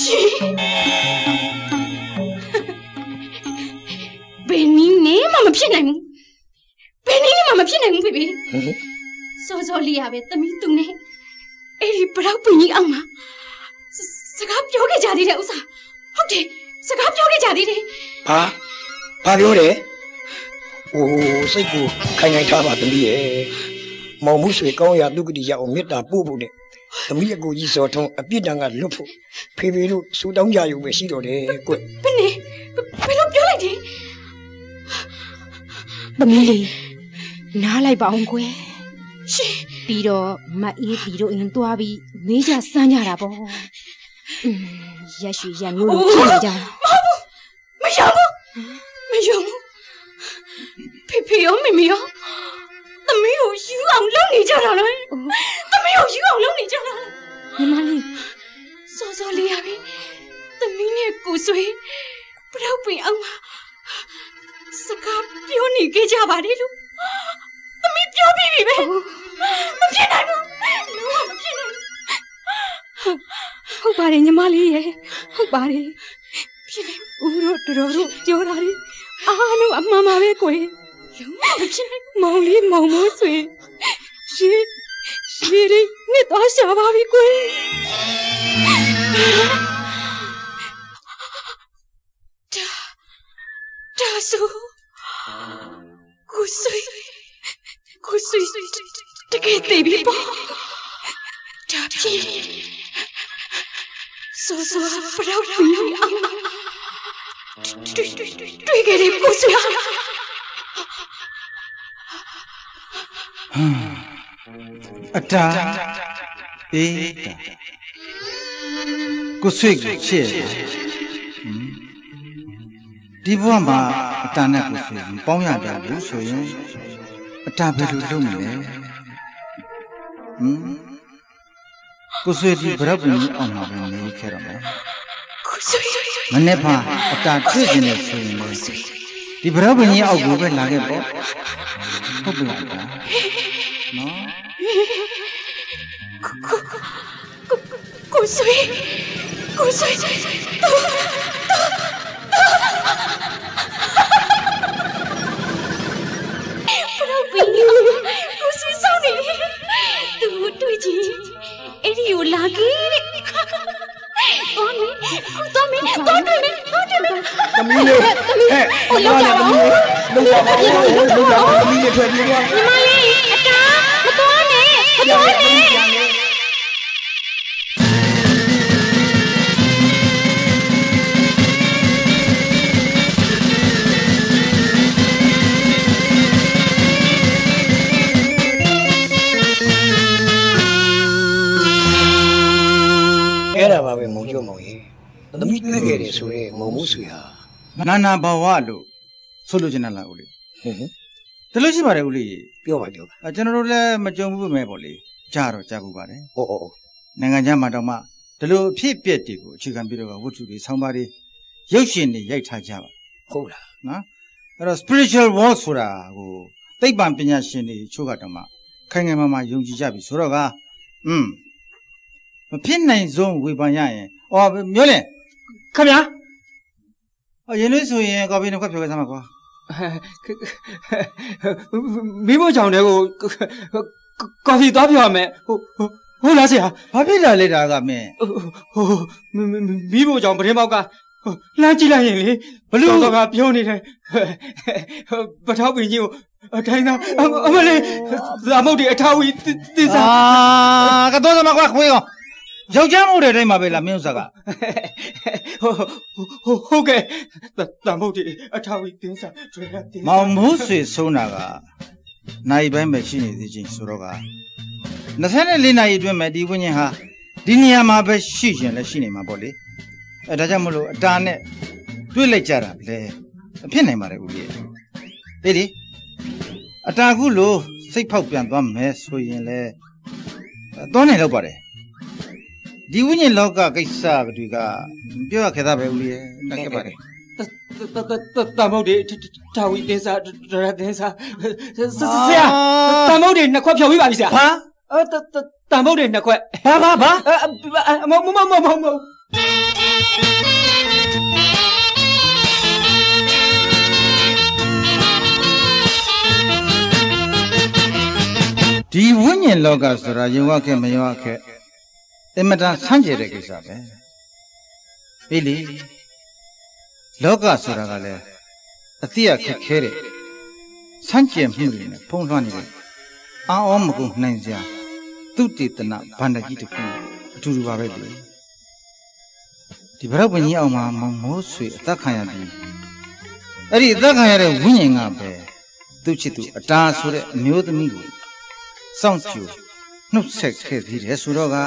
ဘယ်နည်းနဲ့မှမဖြစ်နိုင်ဘူးဘယ်နည်းနဲ့မှမဖြစ်နိုင်ဘူးဖေဖေစောစောလေးရပဲသမီးသူနဲ့အဲ့ဒီဗတောက်ပင်ကြီးအောက်မှာစကားပြောခဲ့ကြသေးတယ်ဥစ္စာဟုတ်တယ်စကားပြောခဲ့ကြသေးတယ်ဟာဘာပြောတယ်အိုးစိတ်ကိုခိုင်ခိုင်ထားပါသမီးရဲ့မောင်မှုဆွေကောင်းရာဒုက္ခတိရအောင်မေတ္တာပို့ဖို့နဲ့သမီးအကိုကြီးစော်ထုံးအပြစ်ဒဏ်ကလွတ်ဖို့ဖေဖေတို့စူတောင်းကြရုံပဲရှိတော့တယ်ကွဘယ်နဲ့ဘယ်လိုပြောလိုက်တယ်သမီးလေးနားလိုက်ပါအောင်ကွယ်ရှင်ပြီးတော့မအေးပြီးတော့အင်းသွားပြီးမေးကြစမ်းကြတာပေါ့ရက်ရွှေရမျိုးလိုဖြစ်နေကြတာမရဘူးမရဘူးဖေဖေရောမမေရောသမီးကိုယူအောင်လုပ်နေကြတာလားသမီးကိုယူအောင်လုပ်နေကြတာညီမလေးစောစောလေးရပြီသမီးနဲ့ကိုဆွေပရောက်ပင်အောင်စကားပြောနေကြကြပါလေလို့သမီးပြောပြီးပြီပဲမဖြစ်နိုင်ဘူးမဖြစ်နိုင်ဘူးဟုတ်ပါတယ်ညီမလေးရဲ့ဟုတ်ပါတယ်ဖြစ်နေဦးတို့တော်တို့ပြောတာလေအားလုံးအမှန်ပါပဲကွယ်လုံးဝမဖြစ်နိုင်မောင်လေးမောင်မိုးဆွေရှေးရှေးလေးနဲ့သွားရှာပါပြီကွယ်ဒါဒါဆိုကိုဆွေကိုဆွေတကယ်သေးပြီပေါ့ဒါဖြစ်ဆိုဆိုပရောက်ပြီးအောင်တွေ့တွေ့တွေ့ကြတယ်ကိုဆွေအတာအေးတာကိုဆွေကိုချစ်ဒီဘဝမှာအတာနဲ့ကိုဆွေပေါင်းရတာလို့ဆိုရင်အတာဘယ်လိုလုပ်မလဲဟမ်ကိုဆွေဒီဗရက်ပင်ကြီးအောင်မှာပဲနေခဲ့တော့မယ်ကိုဆွေမနေ့ကအတာတွေ့ကျင်နေဆိုရင်လည်းဒီဗရက်ပင်ကြီးအောက်ကိုပဲလာခဲ့ပေါ့ဟုတ်ပြီလားနော်ကိုဆွေကိုဆွေကိုဆွေစောင်းနေသူတွေ့ကြည့်အဲ့ဒီကိုလာခဲ့တဲ့အော်မင်းတော့မင်းတော့တယ်တော့တယ်သမီးလေးဟဲ့ဟိုလောက်ကြပါဦးလောက်ပါဦးလောက်ကြပါဦးသမီးလေးထွက်ပြေးသွားညီမလေးအတားမတော်နဲ့မတော်နဲ့အဲ့ဒါပါပဲမုံကျုံမောင်ကြီးသမီးတွေ့ခဲ့တယ်ဆိုရင်မုံမှုဆွေဟာနာနာဘဝလို့ဆိုလို့ချင်တယ်လားဦးလေးတလို့ရှိပါတယ်ဦးလေးပြောပါပြောပါကျွန်တော်တို့လည်းမကြုံဘူးပဲပေါ့လေကြားတော့ကြားဘူးပါတယ်ဟောဟောနိုင်ငံခြားမှာတော့မှဒီလိုအဖြစ်ပြက်တွေကိုအခြေခံပြီးတော့ဝတ္ထုတွေဆောင်းပါးတွေရုပ်ရှင်တွေရိုက်ထားကြပါဟုတ်လားနော်အဲ့တော့ spiritual world ဆိုတာကိုသိပ္ပံပညာရှင်တွေချို့ကတော့မှခိုင်ခိုင်မာမာယုံကြည်ကြပြီဆိုတော့ကอืมမဖြစ်နိုင်ဆုံးဝေဖန်ရရင်အော်မျိုးလင်ခင်ဗျာအော်ရင်းလို့ဆိုရင်ကော်ဖီနှစ်ခွက်ဖြောခဲ့စမ်းပါကွာမိဖို့ကြောင့်တည်းကိုကော်ဖီသွားပြရမယ်ဟုတ်ဟုတ်လားဆရာဘာဖြစ်လာလဲဒါကမင်းဟိုမိဖို့ကြောင့်ပထမကလှမ်းကြည့်လိုက်ရင်လေဘလူးကပြောနေတယ်ပထောက်ပင်ကြီးကိုအထိုင်းသားအမလေးသာမုတ်ဒီအထာဝီသစ္စာအာကတော့စမကွာခွေးရောယောက်ျားမို့တဲ့တိုင်းမှာပဲလားမင်းဥစ္စာကဟုတ်ဟုတ်ကဲ့သာမုတ်ဒီအထာဝီသစ္စာတွေရတဲ့မောင်မိုးဆွေဆုံးတာကနိုင်ပိုင်းပဲရှိနေသေးချင်းဆိုတော့ကနှစ်ဆယ်လေးနာရီအတွင်းမှာဒီဝိညာဉ်ဟာဒီနေရာမှာပဲရှိရင်လည်းရှိနေမှာပေါ့လေအဲဒါကြောင့်မလို့အတားနဲ့တွေ့လိုက်ကြတာလေအဖြစ်နိုင်ပါတယ်ဦးလေးအေးလေအတားခုလို့စိတ်ဖောက်ပြန်သွားမယ်ဆိုရင်လေသွားနိုင်တော့ပါတယ်ဒီဝိညာဉ်လောကကိစ္စတွေကပြောရခဲ့တာပဲဦးလေးတက်ခဲ့ပါတယ်တမုတ်တွေတာဝီသစ္စာဒရသစ္စာဆရာတမုတ်တွေနှစ်ခွက်ဖြောပြီးပါပြီဆရာဟာအဲတမုတ်တွေနှစ်ခွက်ဘာဘာဘာမမမမမဒီဝိညာဉ်လောကဆိုတာယုံရခဲ့မယုံရခဲ့အင်မတန်ဆန်းကျယ်တဲ့ကိစ္စပဲအေးလေလောကဆိုတာကလည်းအတိအခက်ခဲတဲ့ဆန်းကျယ်မှုတွေနဲ့ဖုံးလွှမ်းနေတဲ့အာအောမကုန်နိုင်စရာသူတေသနာဗန္ဒကြီးတစ်ခုအထူးတူပါပဲလေဒီဘရောက်ပင်ကြီးအောင်မှာမောင်မိုးဆွေအသက်ခံရပြီအဲ့ဒီအသက်ခံရတဲ့ဝိညာဉ်ကပဲသူ့ချစ်သူအတားဆိုတဲ့အမျိုးသမီးကိုစောင့်ကြိုနှုတ်ဆက်ခဲ့ပြီးတယ်ဆိုတော့က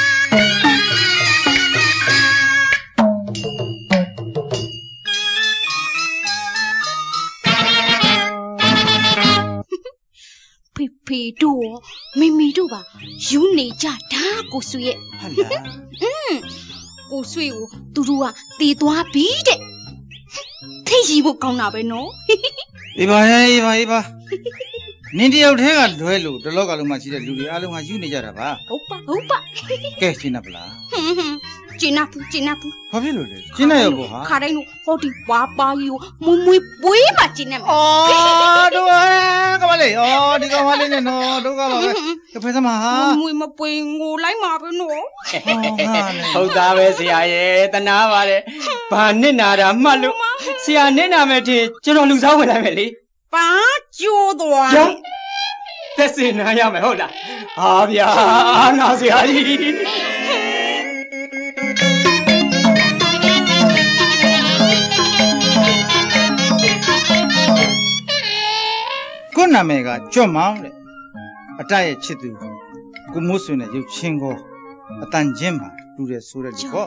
ဖေဖေတို့မိမိတို့ပါယူနေကြတာကိုဆွေရဲ့ဟုတ်လားอืมကိုဆွေကိုသူတို့ကတည်သွားပြီတဲ့ထိတ်ရီဖို့ကောင်းတာပဲနော်အေးပါအေးပါအေးပါနင်းတယောက်တည်းကလွဲလို့တလောကလုံးမှာရှိတဲ့လူတွေအားလုံးကယူနေကြတာပါဟုတ်ပါဟုတ်ပါကဲရှင်းနပ်ပလားဟွန်းဟွန်းကျင်းနပ်ဘူးကျင်းနပ်ဘူးဘာဖြစ်လို့လဲကျင်းနပ်ရောပေါ့ဟာခါတိုင်းလို့ဟောဒီပွားပါယူမွမွေပွေးမှကျင်းနပ်မယ်အော်တို့ကမလေးအော်ဒီကောင်မလေးနဲ့နော်တို့ကပါပဲကဖဲသမားဟာမွေမပွေငိုလိုက်မှာပဲနော်ဟုတ်သားပဲဆရာရဲ့တနာပါတယ်ဘာနစ်နာတာမှတ်လို့ဆရာနစ်နာမယ်တင်ကျွန်တော်လူစားဝင်လိုက်မယ်လေပါကျိုးသွားသက်စင်နာရမယ်ဟုတ်လားဟာဗျာအာနာဆရာကြီးကိုနာမည်ကကြွတ်မောင်တဲ့အတရဲ့ချစ်သူကိုမိုးဆွေနဲ့ရုပ်ချင်းကိုအတန်ချင်းပါတူတယ်ဆိုတဲ့ဒီပေါ့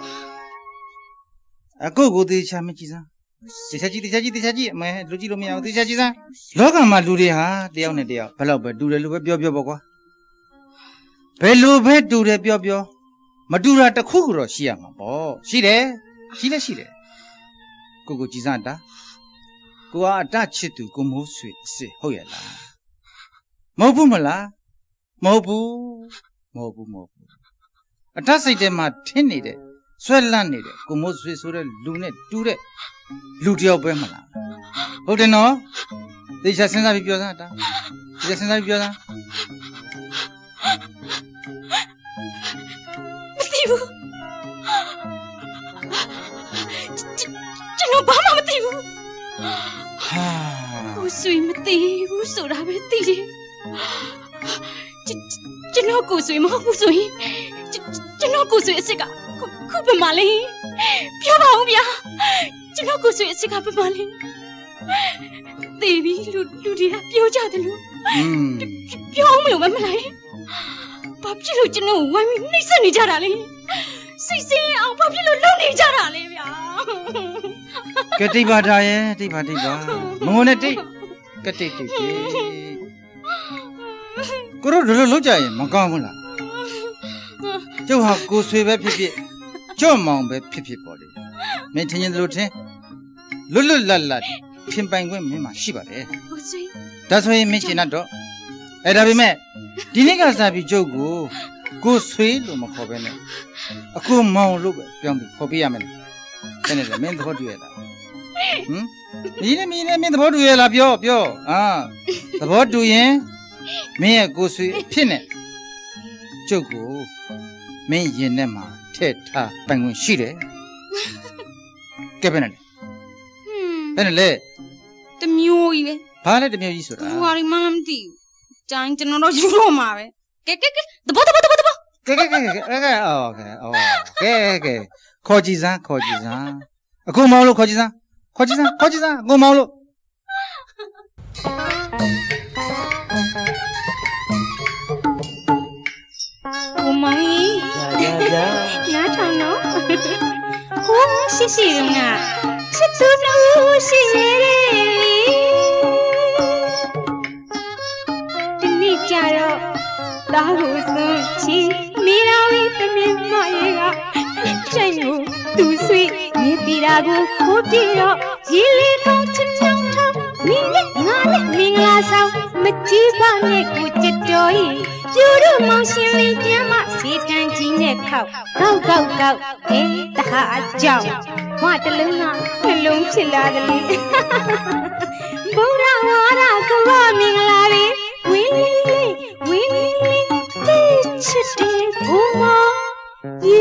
အခုကိုသေးချာမကြည့်စမ်းတေချာကြည့်တေချာကြည့်တေချာကြည့်အမေလူကြည့်လို့မရဘူးတေချာကြည့်စမ်းလောကမှာလူတွေဟာတယောက်နဲ့တယောက်ဘယ်လောက်ပဲတူတယ်လို့ပဲပြောပြောပေါ့ကွာဘယ်လိုပဲတူတယ်ပြောပြောမတူတာတစ်ခုခုတော့ရှိရမှာပေါ့ရှိတယ်ရှိလဲရှိတယ်ကိုကိုကြည်စမ်းတာကိုကအတချစ်သူကိုမိုးဆွေအစ်စ်ဟုတ်ရဲ့လားမဟုတ်ဘူးမလားမဟုတ်ဘူးမဟုတ်ဘူးမဟုတ်ဘူးအတစိတ်ထဲမှာထင်းနေတဲ့ဆွဲလန့်နေတဲ့ကိုမိုးဆွေဆိုတဲ့လူနဲ့တူတဲ့လူတယောက်ပဲမလားဟုတ်တယ်နော်သေချာစဉ်းစားပြီးပြောစမ်းတာသေချာစဉ်းစားပြီးပြောစမ်းမသိဘူးကျွန်တော်ဘာမှမသိဘူးဟာကိုဆွေမသိဘူးဆိုတာပဲသိတယ်ကျွန်တော်ကိုဆွေမဟုတ်ဘူးဆိုရင်ကျွန်တော်ကိုဆွေအစ်စ်ကခုပဲမလေးပြောပါဦးဗျာကျွန်တော်ကိုဆွေအစ်စ်ကပဲမလေးသေပြီလူလူတွေကပြောကြတယ်လို့ပြောမလို့မမလားဘာဖြစ်လို့ကျွန်တော်ဝိုင်းပြီးနှိမ့်ဆက်နေကြတာလဲစိတ်ဆင်းအောင်ဘာဖြစ်လို့လုံနေကြတာလဲဗျာကဲတိတ်ပါတာရဲ့တိတ်ပါတိတ်ပါမငုံနဲ့တိတ်ကတိတ်တိတ်ကိုတို့တို့လောက်ကြရင်မကောင်းဘူးလားကျုပ်ဟာကိုဆွေပဲဖြစ်ဖြစ်ကြော့မောင်ပဲဖြစ်ဖြစ်ပေါ့လေမင်းထင်ရင်တို့ထင်လွတ်လွတ်လပ်လပ်ထင်ပိုင်ခွင့်မင်းမှာရှိပါတယ်ကိုဆွေဒါဆိုရင်မင်းရှင်းတော့အဲ့ဒါပေမဲ့ဒီနေ့ကစားပြီးကျုပ်ကိုကိုဆွေလို့မခေါ်ပဲနဲ့အခုမောင်လို့ပဲပြောင်းပြီးခေါ်ပြရမယ်တဲ့နဲ့မင်းသဘောတူရဲ့လားဟမ်မင်းနဲ့မင်းနဲ့မင်းသဘောတူရဲ့လားပြောပြောအာသဘောတူရင်မင်းရဲ့ကိုဆွေဖြစ်နေကျုပ်ကိုမင်းရင်ထဲမှာထည့်ထားပိုင်ခွင့်ရှိတယ်ကဲပဲနဲ့ဟမ်ဘယ်နဲ့လဲတမျိုးကြီးပဲဘာလဲတမျိုးကြီးဆိုတာဟိုဟာရီမှမသိဘူးကျန်ကျွန်တော်တို့ယူတော့မှာပဲကဲကဲကဲတဘောတဘောတဘောတဘောကဲကဲကဲကဲကဲအော်ကဲအော်ကဲကဲခေါ်ကြည့်စမ်းခေါ်ကြည့်စမ်းအခုမောင်လို့ခေါ်ကြည့်စမ်းခေါ်ကြည့်စမ်းခေါ်ကြည့်စမ်းအခုမောင်လို့ကိုမောင်ကြီးကြာကြာနားထောင်နော်ဟိုရှိရှိကချစ်သူလို့ရှိနေတယ်ဒီနေ့ကြတော့တာကိုစွန့်ချီမိတော်ဝိသမီးမရေကချိန်ကိုသူဆွေမိတီတာကိုခိုးပြေတော့ရေလေးကောင်းချစ်ချောင်းထောင်းမိနဲ့ငါနဲ့မင်္ဂလာဆောင်မကြည့်ပါနဲ့ကိုချစ်တော်ကြီးပြူတို့မောင်ရှင်လေးကျမ်းမစေတန်းကြီးနဲ့ခောက်ကောက်ကောက်ကောက်အဲတခါအကြောင်းမတလုံးကနှလုံးဖြစ်လာတယ်လေဘုရားဝါရကဝမင်္ဂလာလေးဝင်းလေးဝင်းလေးချစ်တယ်ကိုမယေ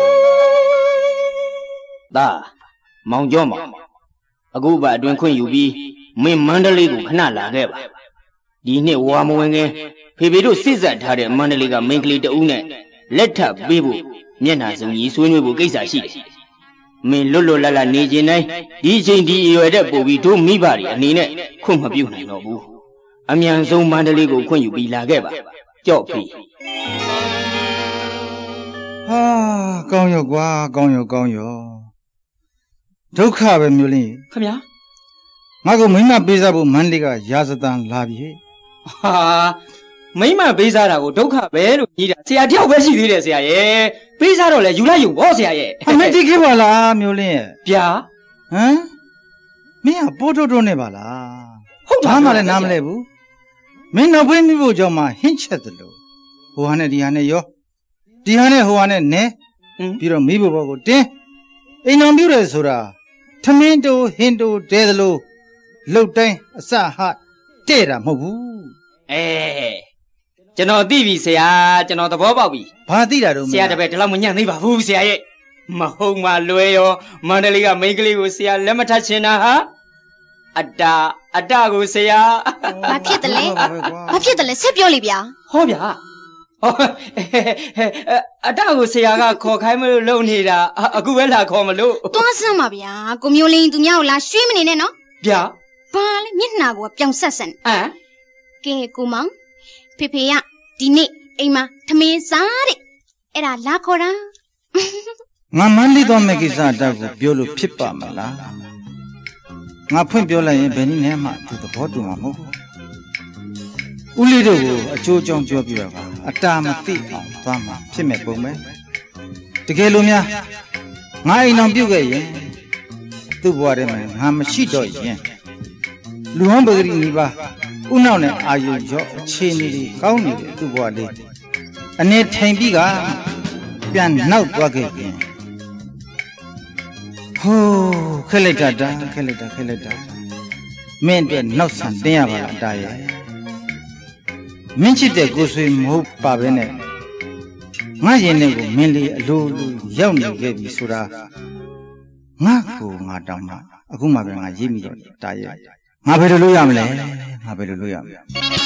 ဒါမောင်ကျော်မောင်အခုပါအတွင်ခွင့်ယူပြီးမင်းမန္တလေးကိုခဏလာခဲ့ပါဒီနှစ်ဝါမဝင်ခင်ဖေဖေတို့စစ်ဆက်ထားတဲ့မန္တလေးကမိန်းကလေးတဦးနဲ့လက်ထပ်ပေးဖို့မျက်နှာစုံကြီးဆွေးနွေးဖို့ကိစ္စရှိတယ်မင်းလွတ်လွတ်လပ်လပ်နေခြင်းတိုင်းဒီအချိန်ဒီအရွယ်တဲ့ပို့ပြီးတို့မိဘတွေအနေနဲ့ခွင့်မပြုနိုင်တော့ဘူးအမြန်ဆုံးမန္တလေးကိုခွင့်ယူပြီးလာခဲ့ပါကြော့ဖေးဟာကောင်းရောကွာကောင်းရောကောင်းရောဒုက္ခပဲမျိုးလင်းခင်ဗျာငါကမိမပေးစားဖို့မန္တလေးကရာဇသံလာပြီဟာမိမပေးစားတာကိုဒုက္ခပဲလို့ကြီးတာဆရာတယောက်ပဲရှိသေးတယ်ဆရာရဲ့ပေးစားတော့လေယူလိုက်ယူပေါ့ဆရာရဲ့အမေတိခဲ့ပါလားမျိုးလင်းရဲ့ဗျာဟမ်မင်းကပိုးထုတ်ထုတ်နေပါလားဟုတ်တာမှလည်းနားမလဲဘူးမင်းနောက်ဖေးမိဖို့ကြောင့်မှဟင်းချက်တယ်လို့ဟိုဟာနဲ့ဒီဟာနဲ့ရောဒီဟာနဲ့ဟိုဟာနဲ့နဲပြီးတော့မိဖို့ဘောကိုတင်းအိမ်တော်ပြုတယ်ဆိုတာထမင်းတိုးဟင်းတိုးတဲသလိုလှုပ်တိုင်းအစဟတဲ့တာမဟုတ်ဘူးအဲကျွန်တော်သိပြီဆရာကျွန်တော်သဘောပေါက်ပြီဘာသိတာတော့ဆရာတပည့်ဒီလောက်မညံ့သေးပါဘူးဆရာရဲ့မဟုတ်မှလွဲရောမန္တလေးကမိန်းကလေးကိုဆရာလက်မထပ်ချင်တာဟာအတာအတာကိုဆရာဘာဖြစ်တယ်လဲဘာဖြစ်တယ်လဲဆက်ပြောလိဗျာဟောဗျာဟောအတာကိုဆရာကခေါ်ခိုင်းမလို့လုံနေတာအခုပဲလာခေါ်မလို့သွားစမ်းပါဗျာကိုမျိုးလင်းသူများကိုလာရွှေ့မနေနဲ့နော်ဗျာဘာလဲမျက်နှာကိုပြောင်ဆက်ဆက်အမ်ကဲကိုမောင်ဖေဖေကဒီနေ့အိမ်မှာထမင်းစားတဲ့အဲ့ဒါလာခေါ်တာငါမန်းလေးသွားမယ့်ကိစ္စအတက်ကိုပြောလို့ဖြစ်ပါမလားငါဖွင့်ပြောလိုက်ရင်ဘယ်နည်းနဲ့မှသူသဘောတူမှာမဟုတ်ဘူးဦးလေးတို့ကိုအကျိုးကြောင့်ပြောပြတော့ကအတာမသိအောင်သွားမှာဖြစ်မဲ့ပုံပဲတကယ်လို့များငါအိမ်အောင်ပြုတ်ခဲ့ရင်သူ့ဘဝထဲမှာငါမရှိတော့ရင်လူဟောင်းပဂရီနီးပါဥနောက်နဲ့အာယုရော့အခြေအနေတွေကောင်းနေတဲ့သူ့ဘဝလေးအနေထိုင်ပြီးကပြန်နောက်သွားခဲ့ရင်ဟိုးခက်လိုက်တာတာခက်လိုက်တာခက်လိုက်တာမင်းအတွက်နောက်ဆန်တင်းရပါလားတာရဲ့မင်းချစ်တဲ့ကိုဆွေမဟုတ်ပါပဲနဲ့ငါရင်နဲ့ကိုမင်းလေးအလိုလိုရောက်နေခဲ့ပြီဆိုတာငါကိုငါတောင်းမှအခုမှပဲငါရေးမိတော့တာရဲ့ငါဘယ်လိုလုပ်ရမလဲငါဘယ်လိုလုပ်ရမလဲ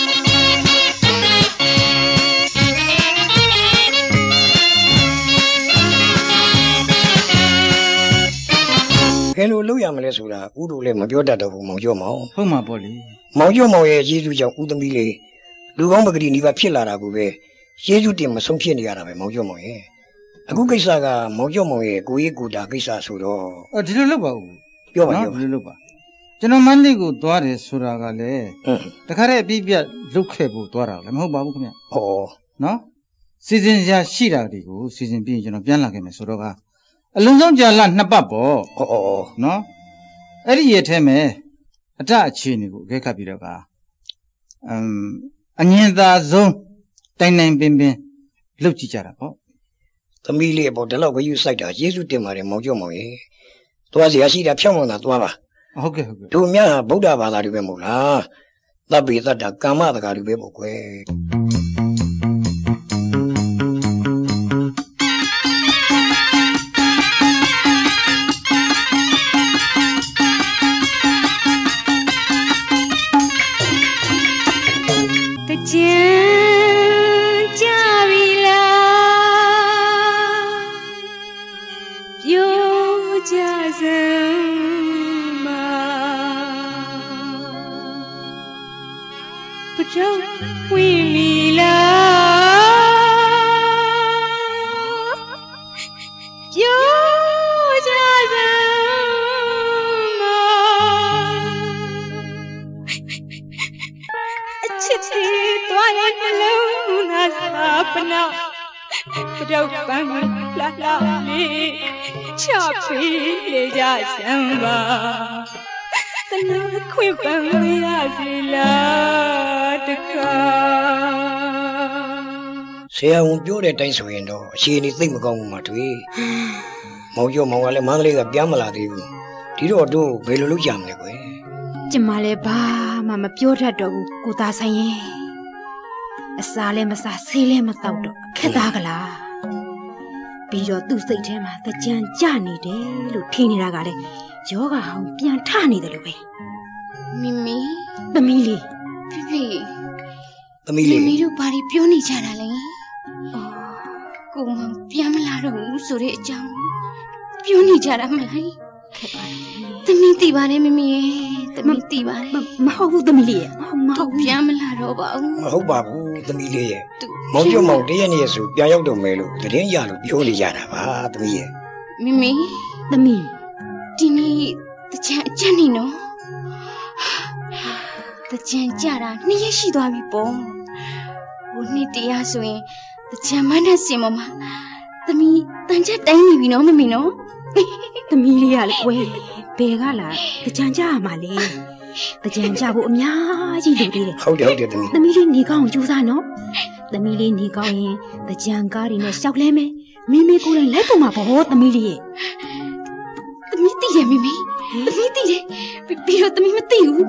ကဲလို့လုပ်ရမလဲဆိုတာဦးတို့လည်းမပြောတတ်တော့ဘူးမောင်ကျော်မောင်ဟုတ်မှာပေါ့လေမောင်ကျော်မောင်ရဲ့ယေရှုကြောင့်ဦးသမီးလေးလူကောင်းပဂတိနီးပါးဖြစ်လာတာကိုပဲယေရှုတင်မဆုံးဖြစ်နေရတာပဲမောင်ကျော်မောင်ရဲ့အခုကိစ္စကမောင်ကျော်မောင်ရဲ့ကိုရေးကိုတာကိစ္စဆိုတော့အော်ဒီလိုလုပ်ပါဦးပြောပါပြောဒီလိုလုပ်ပါကျွန်တော်မန္တလေးကိုသွားတယ်ဆိုတာကလည်းတခါတည်းအပြည့်ပြတ်လုတ်ခဲ့ဖို့သွားတာလည်းမဟုတ်ပါဘူးခင်ဗျ။ဟောနော်စီစဉ်ရရှိတာတွေကိုစီစဉ်ပြီးကျွန်တော်ပြန်လာခဲ့မယ်ဆိုတော့ကအလုံးစုံကြာလာနှစ်ပတ်ပေါ့။ဟောနော်အဲ့ဒီရဲ့ထဲမှာအတအခြေအနေကိုအကဲခတ်ပြီးတော့ကအမ်အငြင်းသာဆုံးတိုင်တိုင်ပင်ပင်လုတ်ကြည့်ကြတာပေါ့။သမီးလေးပေါ့ဒီလောက်ဝေယူဆိုင်တာယေရှုတင်ပါတယ်မောင်ကျော်မောင်ရေ။သွားစီရရှိတာဖြောင်းမှန်တာသွားပါ။ဟုတ်ကဲ့ဟုတ်ကဲ့တို့များဗုဒ္ဓဘာသာတွေပဲမဟုတ်လား။သဗ္ဗေတ္တကာမတကာတွေပဲပေါ့ကွယ်။တကြင်ကြပြီလားပြောကြစမ်းပါပကြောင့်ဝီလီလားပြောကြစမ်းပါအချစ်ချစ်သွားရင်နှလုံးသားစာပနာပကြောင့်ပန်းလာလာလေးချပေးလေကြစမ်းပါတနာခွေပန်းရစီလားတခါဆရာဝန်ပြောတဲ့အတိုင်းဆိုရင်တော့အခြေအနေသိမကောင်းဘူးမတွေ့မောင်ကျော်မောင်ကလည်းမန္တလေးကပြန်မလာသေးဘူးဒီတော့တို့ဘယ်လိုလုပ်ကြမလဲကွယ်ကျမလည်းဘာမှမပြောတတ်တော့ဘူးကိုသားဆိုင်ရင်အစာလည်းမစားဆေးလည်းမတောက်တော့အခက်သားကလားပြီးတော့သူ့စိတ်ထဲမှာတကြံကြနေတယ်လို့ထင်နေတာကလည်းယောဂဟောင်းပြန်ထနေတယ်လို့ပဲမီမီသမီးလေးဖေဖေသမီးလေးမီတို့ဘာတွေပြောနေကြတာလဲကိုမပြန်မလာတော့ဘူးဆိုတဲ့အကြောင်းပြောနေကြတာမလားသမီးသိပါတယ်မမီရဲ့သမီးသိပါတယ်မဟုတ်ဘူးသမီးလေးရဲ့မဟုတ်ပြန်မလာတော့ပါဘူးမဟုတ်ပါဘူးသမီးလေးရဲ့မောင်ကျော်မောင်တရက်နေ့ဆိုပြန်ရောက်တော့မယ်လို့သတင်းရလို့ပြောနေကြတာပါသမီးရဲ့မမီသမီးဒီနေ့တကြံအကျဉ်းနေနော်တကြံကြတာနှစ်ရက်ရှိသွားပြီပေါ့ဟိုနှစ်တရားဆိုရင်တကြံမနဲ့စင်မမသမီးတန်ချက်တိုင်းနေပြီနော်မမီနော်သမီးလေးကလည်းကွယ်ဘယ်ကလာတကြံကြရမှာလေတကြံကြဖို့အများကြီးလိုသေးတယ်ဟုတ်တယ်ဟုတ်တယ်သမီးသမီးလေးနေကောင်းကြိုးစားနော်သမီးလေးနေကောင်းရင်တကြံကားတွေနဲ့ရှောက်လဲမယ်မိမိကိုယ်တိုင်လိုက်ပေါ်မှာပေါ့သမီးလေးရဲ့သမီးသိတယ်မိမိသမီးသိတယ်ပြီးတော့သမီးမသိဘူး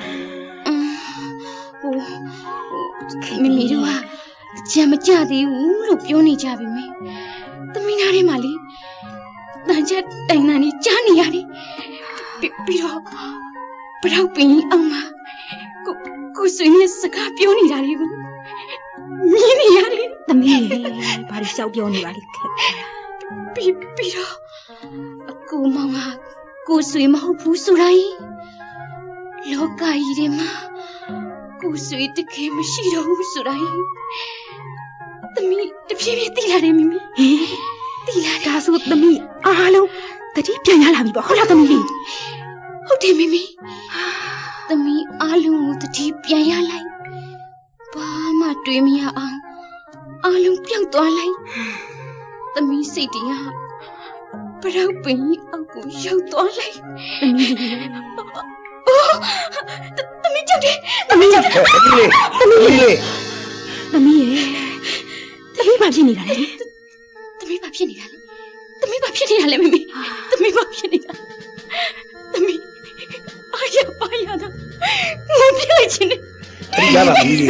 ဟိုမိမိတို့ကကြံမကြသေးဘူးလို့ပြောနေကြပြီမေသမီးနားထဲမှာလေတန်ချက်တိုင်တန်ကြီးကြားနေရတယ်ပြီးတော့ဘရောက်ပင်အောင်မကိုကိုဆွေနဲ့စကားပြောနေတာလေကိုမြင်နေရတယ်သမီးဘာလို့ရှောက်ပြောနေပါလဲခက်ပြီးပြီးတော့အကူမောင်ကကိုဆွေမဟုတ်ဘူးဆိုတိုင်းလောကကြီးထဲမှာကိုဆွေတကယ်မရှိတော့ဘူးဆိုတိုင်းသမီးတဖြည်းဖြည်းသိလာတယ်မိမိသိလာဒါဆိုသမီးအားလုံးတတိပြန်ရလာပြီပေါ့ဟုတ်လားသမီးလေးဟုတ်တယ်မိမိသမီးအားလုံးကိုတတိပြန်ရလိုက်ဘာမှတွေးမရအောင်အားလုံးပြောက်သွားလိုက်သမီးစိတ်တရားဘရောက်ပင်အောက်ကိုရောက်သွားလိုက်သမီးလေးအိုးသမီးကြောက်တယ်သမီးကြောက်တယ်သမီးလေးသမီးလေးသမီးရဲ့သမီးဘာဖြစ်နေတာလဲသမီးဘာဖြစ်နေတာလဲသမီးဘာဖြစ်နေတာလဲမမေသမီးဘာဖြစ်နေတာသမီးအားရပါရတာငိုပြလိုက်ခြင်းနဲ့သမီးရပါသမီးလေး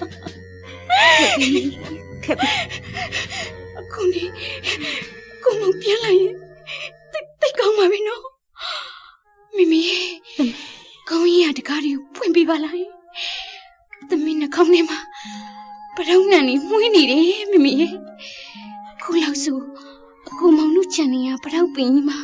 ခက်အခုနေကိုမပြန်လာရင်တိတ်ကောင်းပါပြီနော်မိမိကောင်းရတကားတွေကိုဖွင့်ပေးပါလားသမီးနှကောင်းထဲမှာပရုံးငံနေမှုန်းနေတယ်မိမိရဲ့ခုလောက်စုအခုမောင်တို့ချန်နေရပရောက်ပင်ကြီးမှာ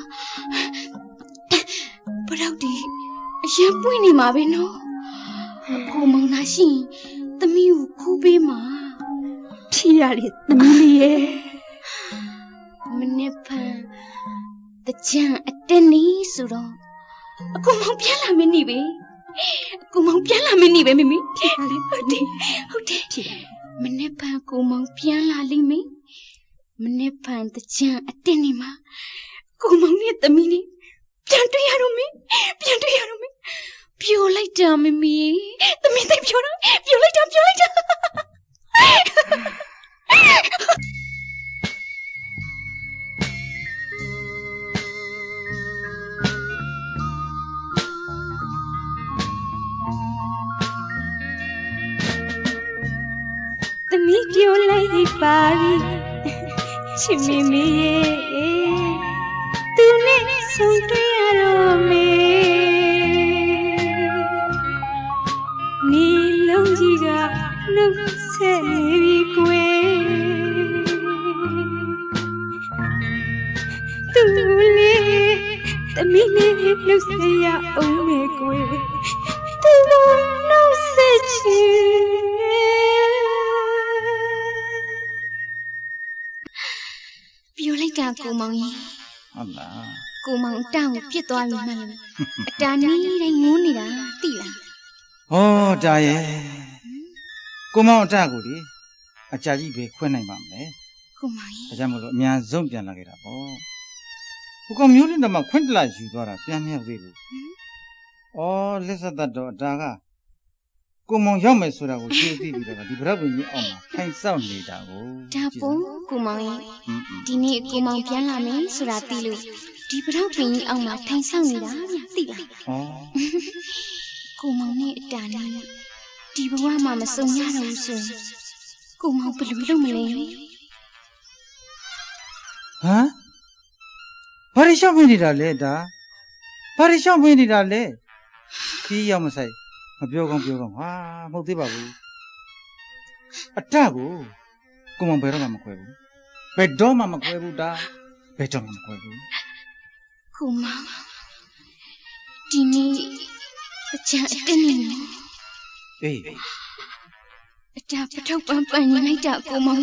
ပရောက်ဒီအရင်ပွင့်နေမှာပဲနော်အခုမောင်သားရှိရင်သမီးကိုခူးပေးမှာထီရလေသမီးလေးရဲ့မနေ့ဖန်တကြံအတက်နေဆိုတော့ကိုမောင်ပြန်လာမနေပဲကိုမောင်ပြန်လာမနေပဲမမီဟုတ်တယ်ဟုတ်တယ်မနေ့ဖန်ကိုမောင်ပြန်လာလိမ့်မယ်မနေ့ဖန်တချမ်းအတင်းနေမှာကိုမောင်နဲ့သမီးလေးပြန်တွေ့ရတော့မယ်ပြန်တွေ့ရတော့မယ်ပြိုလိုက်တာမမီသမီးသိပြိုတော့ပြိုလိုက်တာပြိုလိုက်တာသမီးပြိုလိုက်ပါပြီချစ်မမီသူနဲ့ဆုံတွေ့ရတော့မယ်နီလုံးကြီးကနှုတ်ဆက်နေပြီကွယ်သူလေးသမီးလေးနှုတ်ဆက်ရအောင်မယ်ကွယ်သူနှုတ်ဆက်ချင်ပြိုလိုက်တာကိုမောင်ကြီးဟုတ်လားကိုမောင်တောင်းပြစ်သွားပြီမှန်လို့အတားနီးတိုင်းငိုးနေတာသိလားဟောတာရဲ့ကိုမောင်အတကိုလေအကြာကြီးပဲခွဲနိုင်ပါမလဲကိုမောင်ကြီးဒါကြောင့်မလို့အများဆုံးပြန်လာခဲ့တာပေါ့ဟိုကောင်မျိုးလေးတော့မှခွင့်တလာယူသွားတာပြန်မြောက်သေးဘူးဩလက်ဆက်သက်တော့အတာကကိုမောင်ရောက်မယ်ဆိုတာကိုသိသိပြီးတော့ဒီဗရက်ပင်ကြီးအောင်မှာထိုင်ဆောက်နေတာကိုဒါပို့ကိုမောင်ကြီးဒီနေ့ကိုမောင်ပြန်လာမယ်ဆိုတာသိလို့ဒီဗရက်ပင်ကြီးအောင်မှာထိုင်ဆောက်နေတာဗျသိလားဩကိုမောင်နဲ့အတာနဲ့ဒီဘဝမှာမစုံရတော့ဘူးဆိုရင်ကိုမောင်ဘယ်လိုလုပ်မလဲဟမ်ဘာရရှောက်မနေတာလဲဒါဘာရရှောက်မနေတာလဲကြီးရောက်မဆိုင်မပြောကောင်းပြောကောင်းဟာမဟုတ်သေးပါဘူးအတကိုကိုမောင်ဘယ်တော့မှမခွဲဘူးဘယ်တော့မှမခွဲဘူးဒါဘယ်တော့မှမခွဲဘူးကိုမောင်ဒီနေ့အချမ်းအတင်းနေနော်အေးအတာပထုတ်ပန်းပန်းနေလိုက်တာကိုမောင်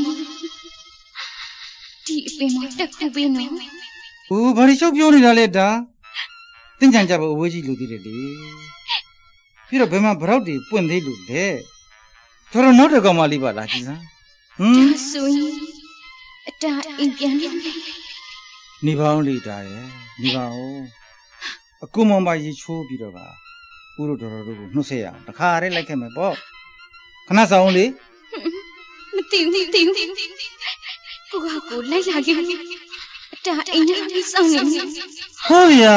ဒီအပင်မတက်ခုပေးနော်ဟိုဘာလို့ရှောက်ပြောနေတာလဲဒါတင်းကြံကြဖို့အဝေးကြီးလူသေးတယ်လေပြီးတော့ဘယ်မှာဗရောက်တွေပွင့်သေးလို့လဲတော်တော်နောက်တစ်ကောင်မှလေးပါလားကြီးစမ်းဟမ်ဒါဆိုရင်အတာအိမ်ပြန်နေနေပါအောင်လေတာရဲ့နေပါအောင်အကူမောင်ပါရေချိုးပြီးတော့ပါဦးတို့တော်တော်တို့ကိုနှုတ်ဆက်ရအောင်တခါရဲလိုက်ခဲ့မယ်ပေါ့ခဏဆောင်လေမသိဘူးမသိဘူးကိုကကိုလိုက်လာခဲ့အတာအိမ်ထဲပြီးစောင့်နေဟုတ်ရာ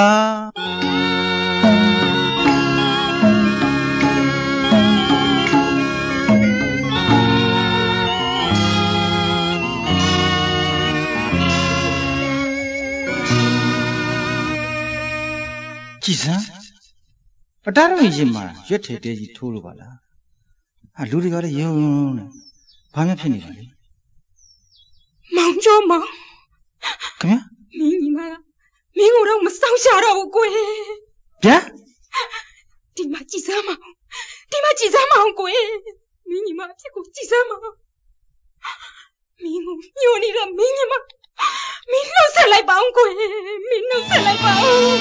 ကြည်စမ်းအတားတော်ရင်မှာရွက်ထဲတဲကြီးထိုးလို့ပါလားဟာလူတွေကလည်းယုံယုံနဲ့ဘာမှဖြစ်နေပါလဲမောင်ကျော်မောင်ခင်ဗျာမင်းညီမမင်းတို့မဆောင်ရှာတော့ဘူးကွယ်ဗျာဒီမှာကြည်စမ်းမောင်ဒီမှာကြည်စမ်းမောင်ကွယ်မင်းညီမအဖြစ်ကိုကြည်စမ်းမောင်မင်းကိုညှို့နေတော့မင်းညီမမင်းနှုတ်ဆက်လိုက်ပါအောင်ကွယ်မင်းနှုတ်ဆက်လိုက်ပါအောင်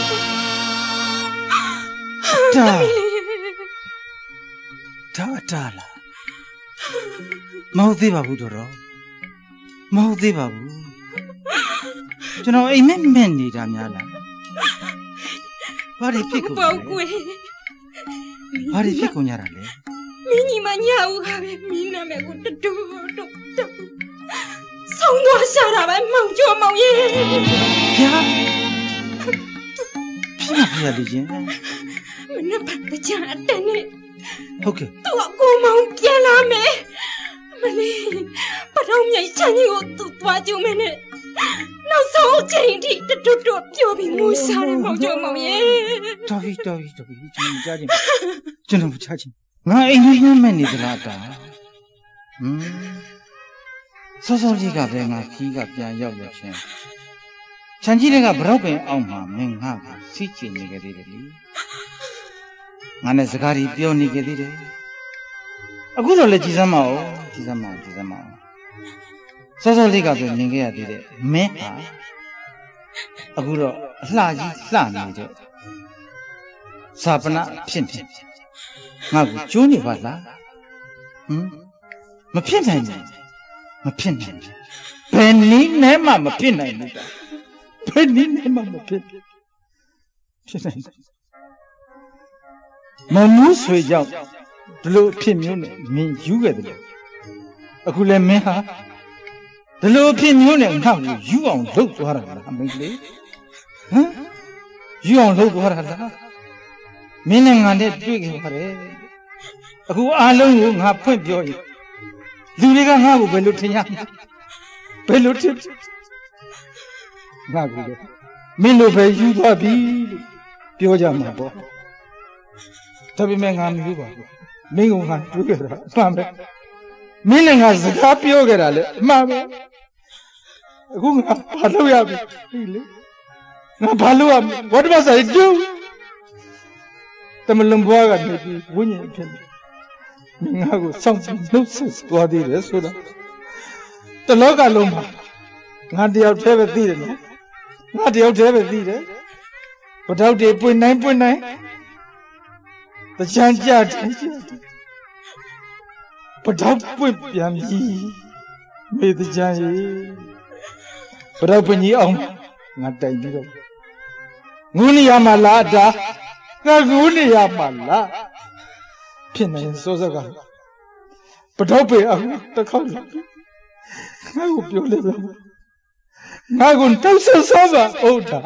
ဒါဒါတာလားမဟုတ်သေးပါဘူးတော်တော်မဟုတ်သေးပါဘူးကျွန်တော်အိမ်မက်မက်နေတာများလားဘာတွေဖြစ်ကုန်လဲဘာတွေဖြစ်ကုန်ကြတာလဲမင်းညီမညဦးဟာပဲမင်းနာမည်ကိုတူတူတူတူဆုံးသွားရှာတာပဲမောင်ကျော်မောင်ရဲ့ဗျာဖြစ်ရလေချင်းမနေ့ကကြံအတန်းနဲ့ဟုတ်ကဲ့သူကကိုမောင်ပြန်လာမယ်မလေးပထောင်မြိုင်ချမ်းကြီးကိုသူ့သွားကြုံမယ်နဲ့နောက်ဆုံးချိန်ထိတူတူတူပြောပြီးငိုစားတယ်မောင်ကျော်မောင်ရဲ့တော်ပြီတော်ပြီတော်ပြီကျွန်တော်ကြားချင်းကျွန်တော်ကြားချင်းငါအိမ်ကြီးနဲ့မဲ့နေသလားတာဟမ်စောစောကြီးကပဲငါခီးကပြန်ရောက်ရချင်းချမ်းကြီးတွေကဘရောက်ပင်အောက်မှာမင်းငါကစီးချင်နေကြသေးတယ်လေငါနဲ့စကားကြီးပြောနေကြသေးတယ်အခုတော့လေကြည်စမ်းမအောင်ကြည်စမ်းမအောင်ကြည်စမ်းမအောင်စောစောလေးကပဲမြင်ခဲ့ရသေးတယ်မင်းဟာအခုတော့အလှကြီးလှနေတဲ့စာပနာဖြစ်နေငါကိုကျိုးနေပါလားဟမ်မဖြစ်နိုင်ဘူးမဖြစ်နိုင်ဘူးဘယ်နည်းနဲ့မှမဖြစ်နိုင်ဘူးဘယ်နည်းနဲ့မှမဖြစ်ဖြစ်နိုင်ဘူးမမူးဆွေကြောင့်ဒီလိုအဖြစ်မျိုးနဲ့မင်းယူခဲ့တယ်အခုလည်းမင်းဟာဒီလိုအဖြစ်မျိုးနဲ့ငါ့ကိုယူအောင်လုပ်သွားတာလားမင်းကလေးဟမ်ယူအောင်လုပ်သွားတာလားမင်းနဲ့ငါနဲ့တွေ့ခဲ့ပါတယ်အခုအားလုံးကိုငါဖွင့်ပြောရင်လူတွေကငါ့ကိုဘယ်လိုထင်ရဘယ်လိုထင်ငါကိုလေမင်းတို့ပဲယူသွားပြီလို့ပြောကြမှာပေါ့ဒါပေမဲ့ငါမယူပါဘူးမင်းကငါတွေ့ခဲ့တာအမှန်ပဲမင်းလည်းငါစကားပြောခဲ့တာလေအမှန်ပဲအခုငါဘာလုပ်ရပြီလေငါဘာလုပ်ရမလဲ What must I do တမလွန်ဘွားကနေပြီးဝိညာဉ်ဖြစ်နေငါကိုစောင့်ကြည့်နှုတ်ဆက်သွားသေးတယ်ဆိုတာတလောကလုံးမှာငါတယောက်တည်းပဲသိတယ်နော်ငါတယောက်တည်းပဲသိတယ်ပတောက်တွေပွင့်နိုင်ပွင့်နိုင်တချမ်းကြတယ်ပတောက်ပွင့်ပြန်ပြီမေတချမ်းရေပတောက်ပွင့်ကြီးအောင်ငါတိုင်ပြီးတော့ငူးနေရမှာလားဒါငါငူးနေရမှာလားဖြစ်နေစောစကပတောက်ပေအောင်တစ်ခေါက်ငါ့ကိုပြောလေတော့ငါကိုတောက်ဆဆပါဟုတ်တာ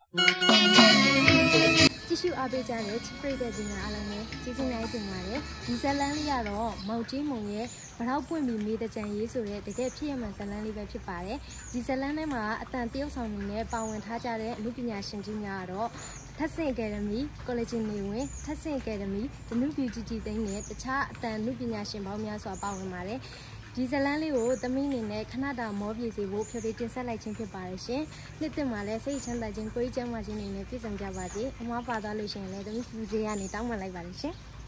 ကြည့်ရှုအားပေးကြတဲ့ချစ်ပရိသတ်ကြီးများအားလုံးနဲ့ကျေးဇူးများတင်ပါတယ်ဒီဇလန်းလေးကတော့မောင်ကြီးမုံရဲ့ဗထောက်ပွင့်ပြီးမေးတဲ့ကြံရေးဆိုတဲ့တကယ်ဖြစ်ရမှန်ဇလန်းလေးပဲဖြစ်ပါတယ်ဒီဇလန်းထဲမှာအတန်တရုပ်ဆောင်နေနဲ့ပါဝင်ထားကြတဲ့အမှုပညာရှင်ကြီးများကတော့ထက်ဆင့်အကယ်ဒမီကောလိပ်နေဝင်ထက်ဆင့်အကယ်ဒမီဒနုပြူကြီးကြီးသိန်းနဲ့တခြားအတန်မှုပညာရှင်ပေါင်းများစွာပါဝင်ပါတယ်ဒီဇလန်းလေးကိုသမီးအနေနဲ့ခဏတာမောပြေစီဖို့ဖြော်ပြတင်ဆက်လိုက်ခြင်းဖြစ်ပါတယ်ရှင်နှစ်သက်မှာလည်းစိတ်ချမ်းသာခြင်းကိုယ်ကျမ်းမာခြင်းတွေနဲ့ပြည့်စုံကြပါစေအမှားပါသွားလို့ရှိရင်လည်းသမီးဖြူကြီးကနေတောင်းပန်လိုက်ပါတယ်ရှင်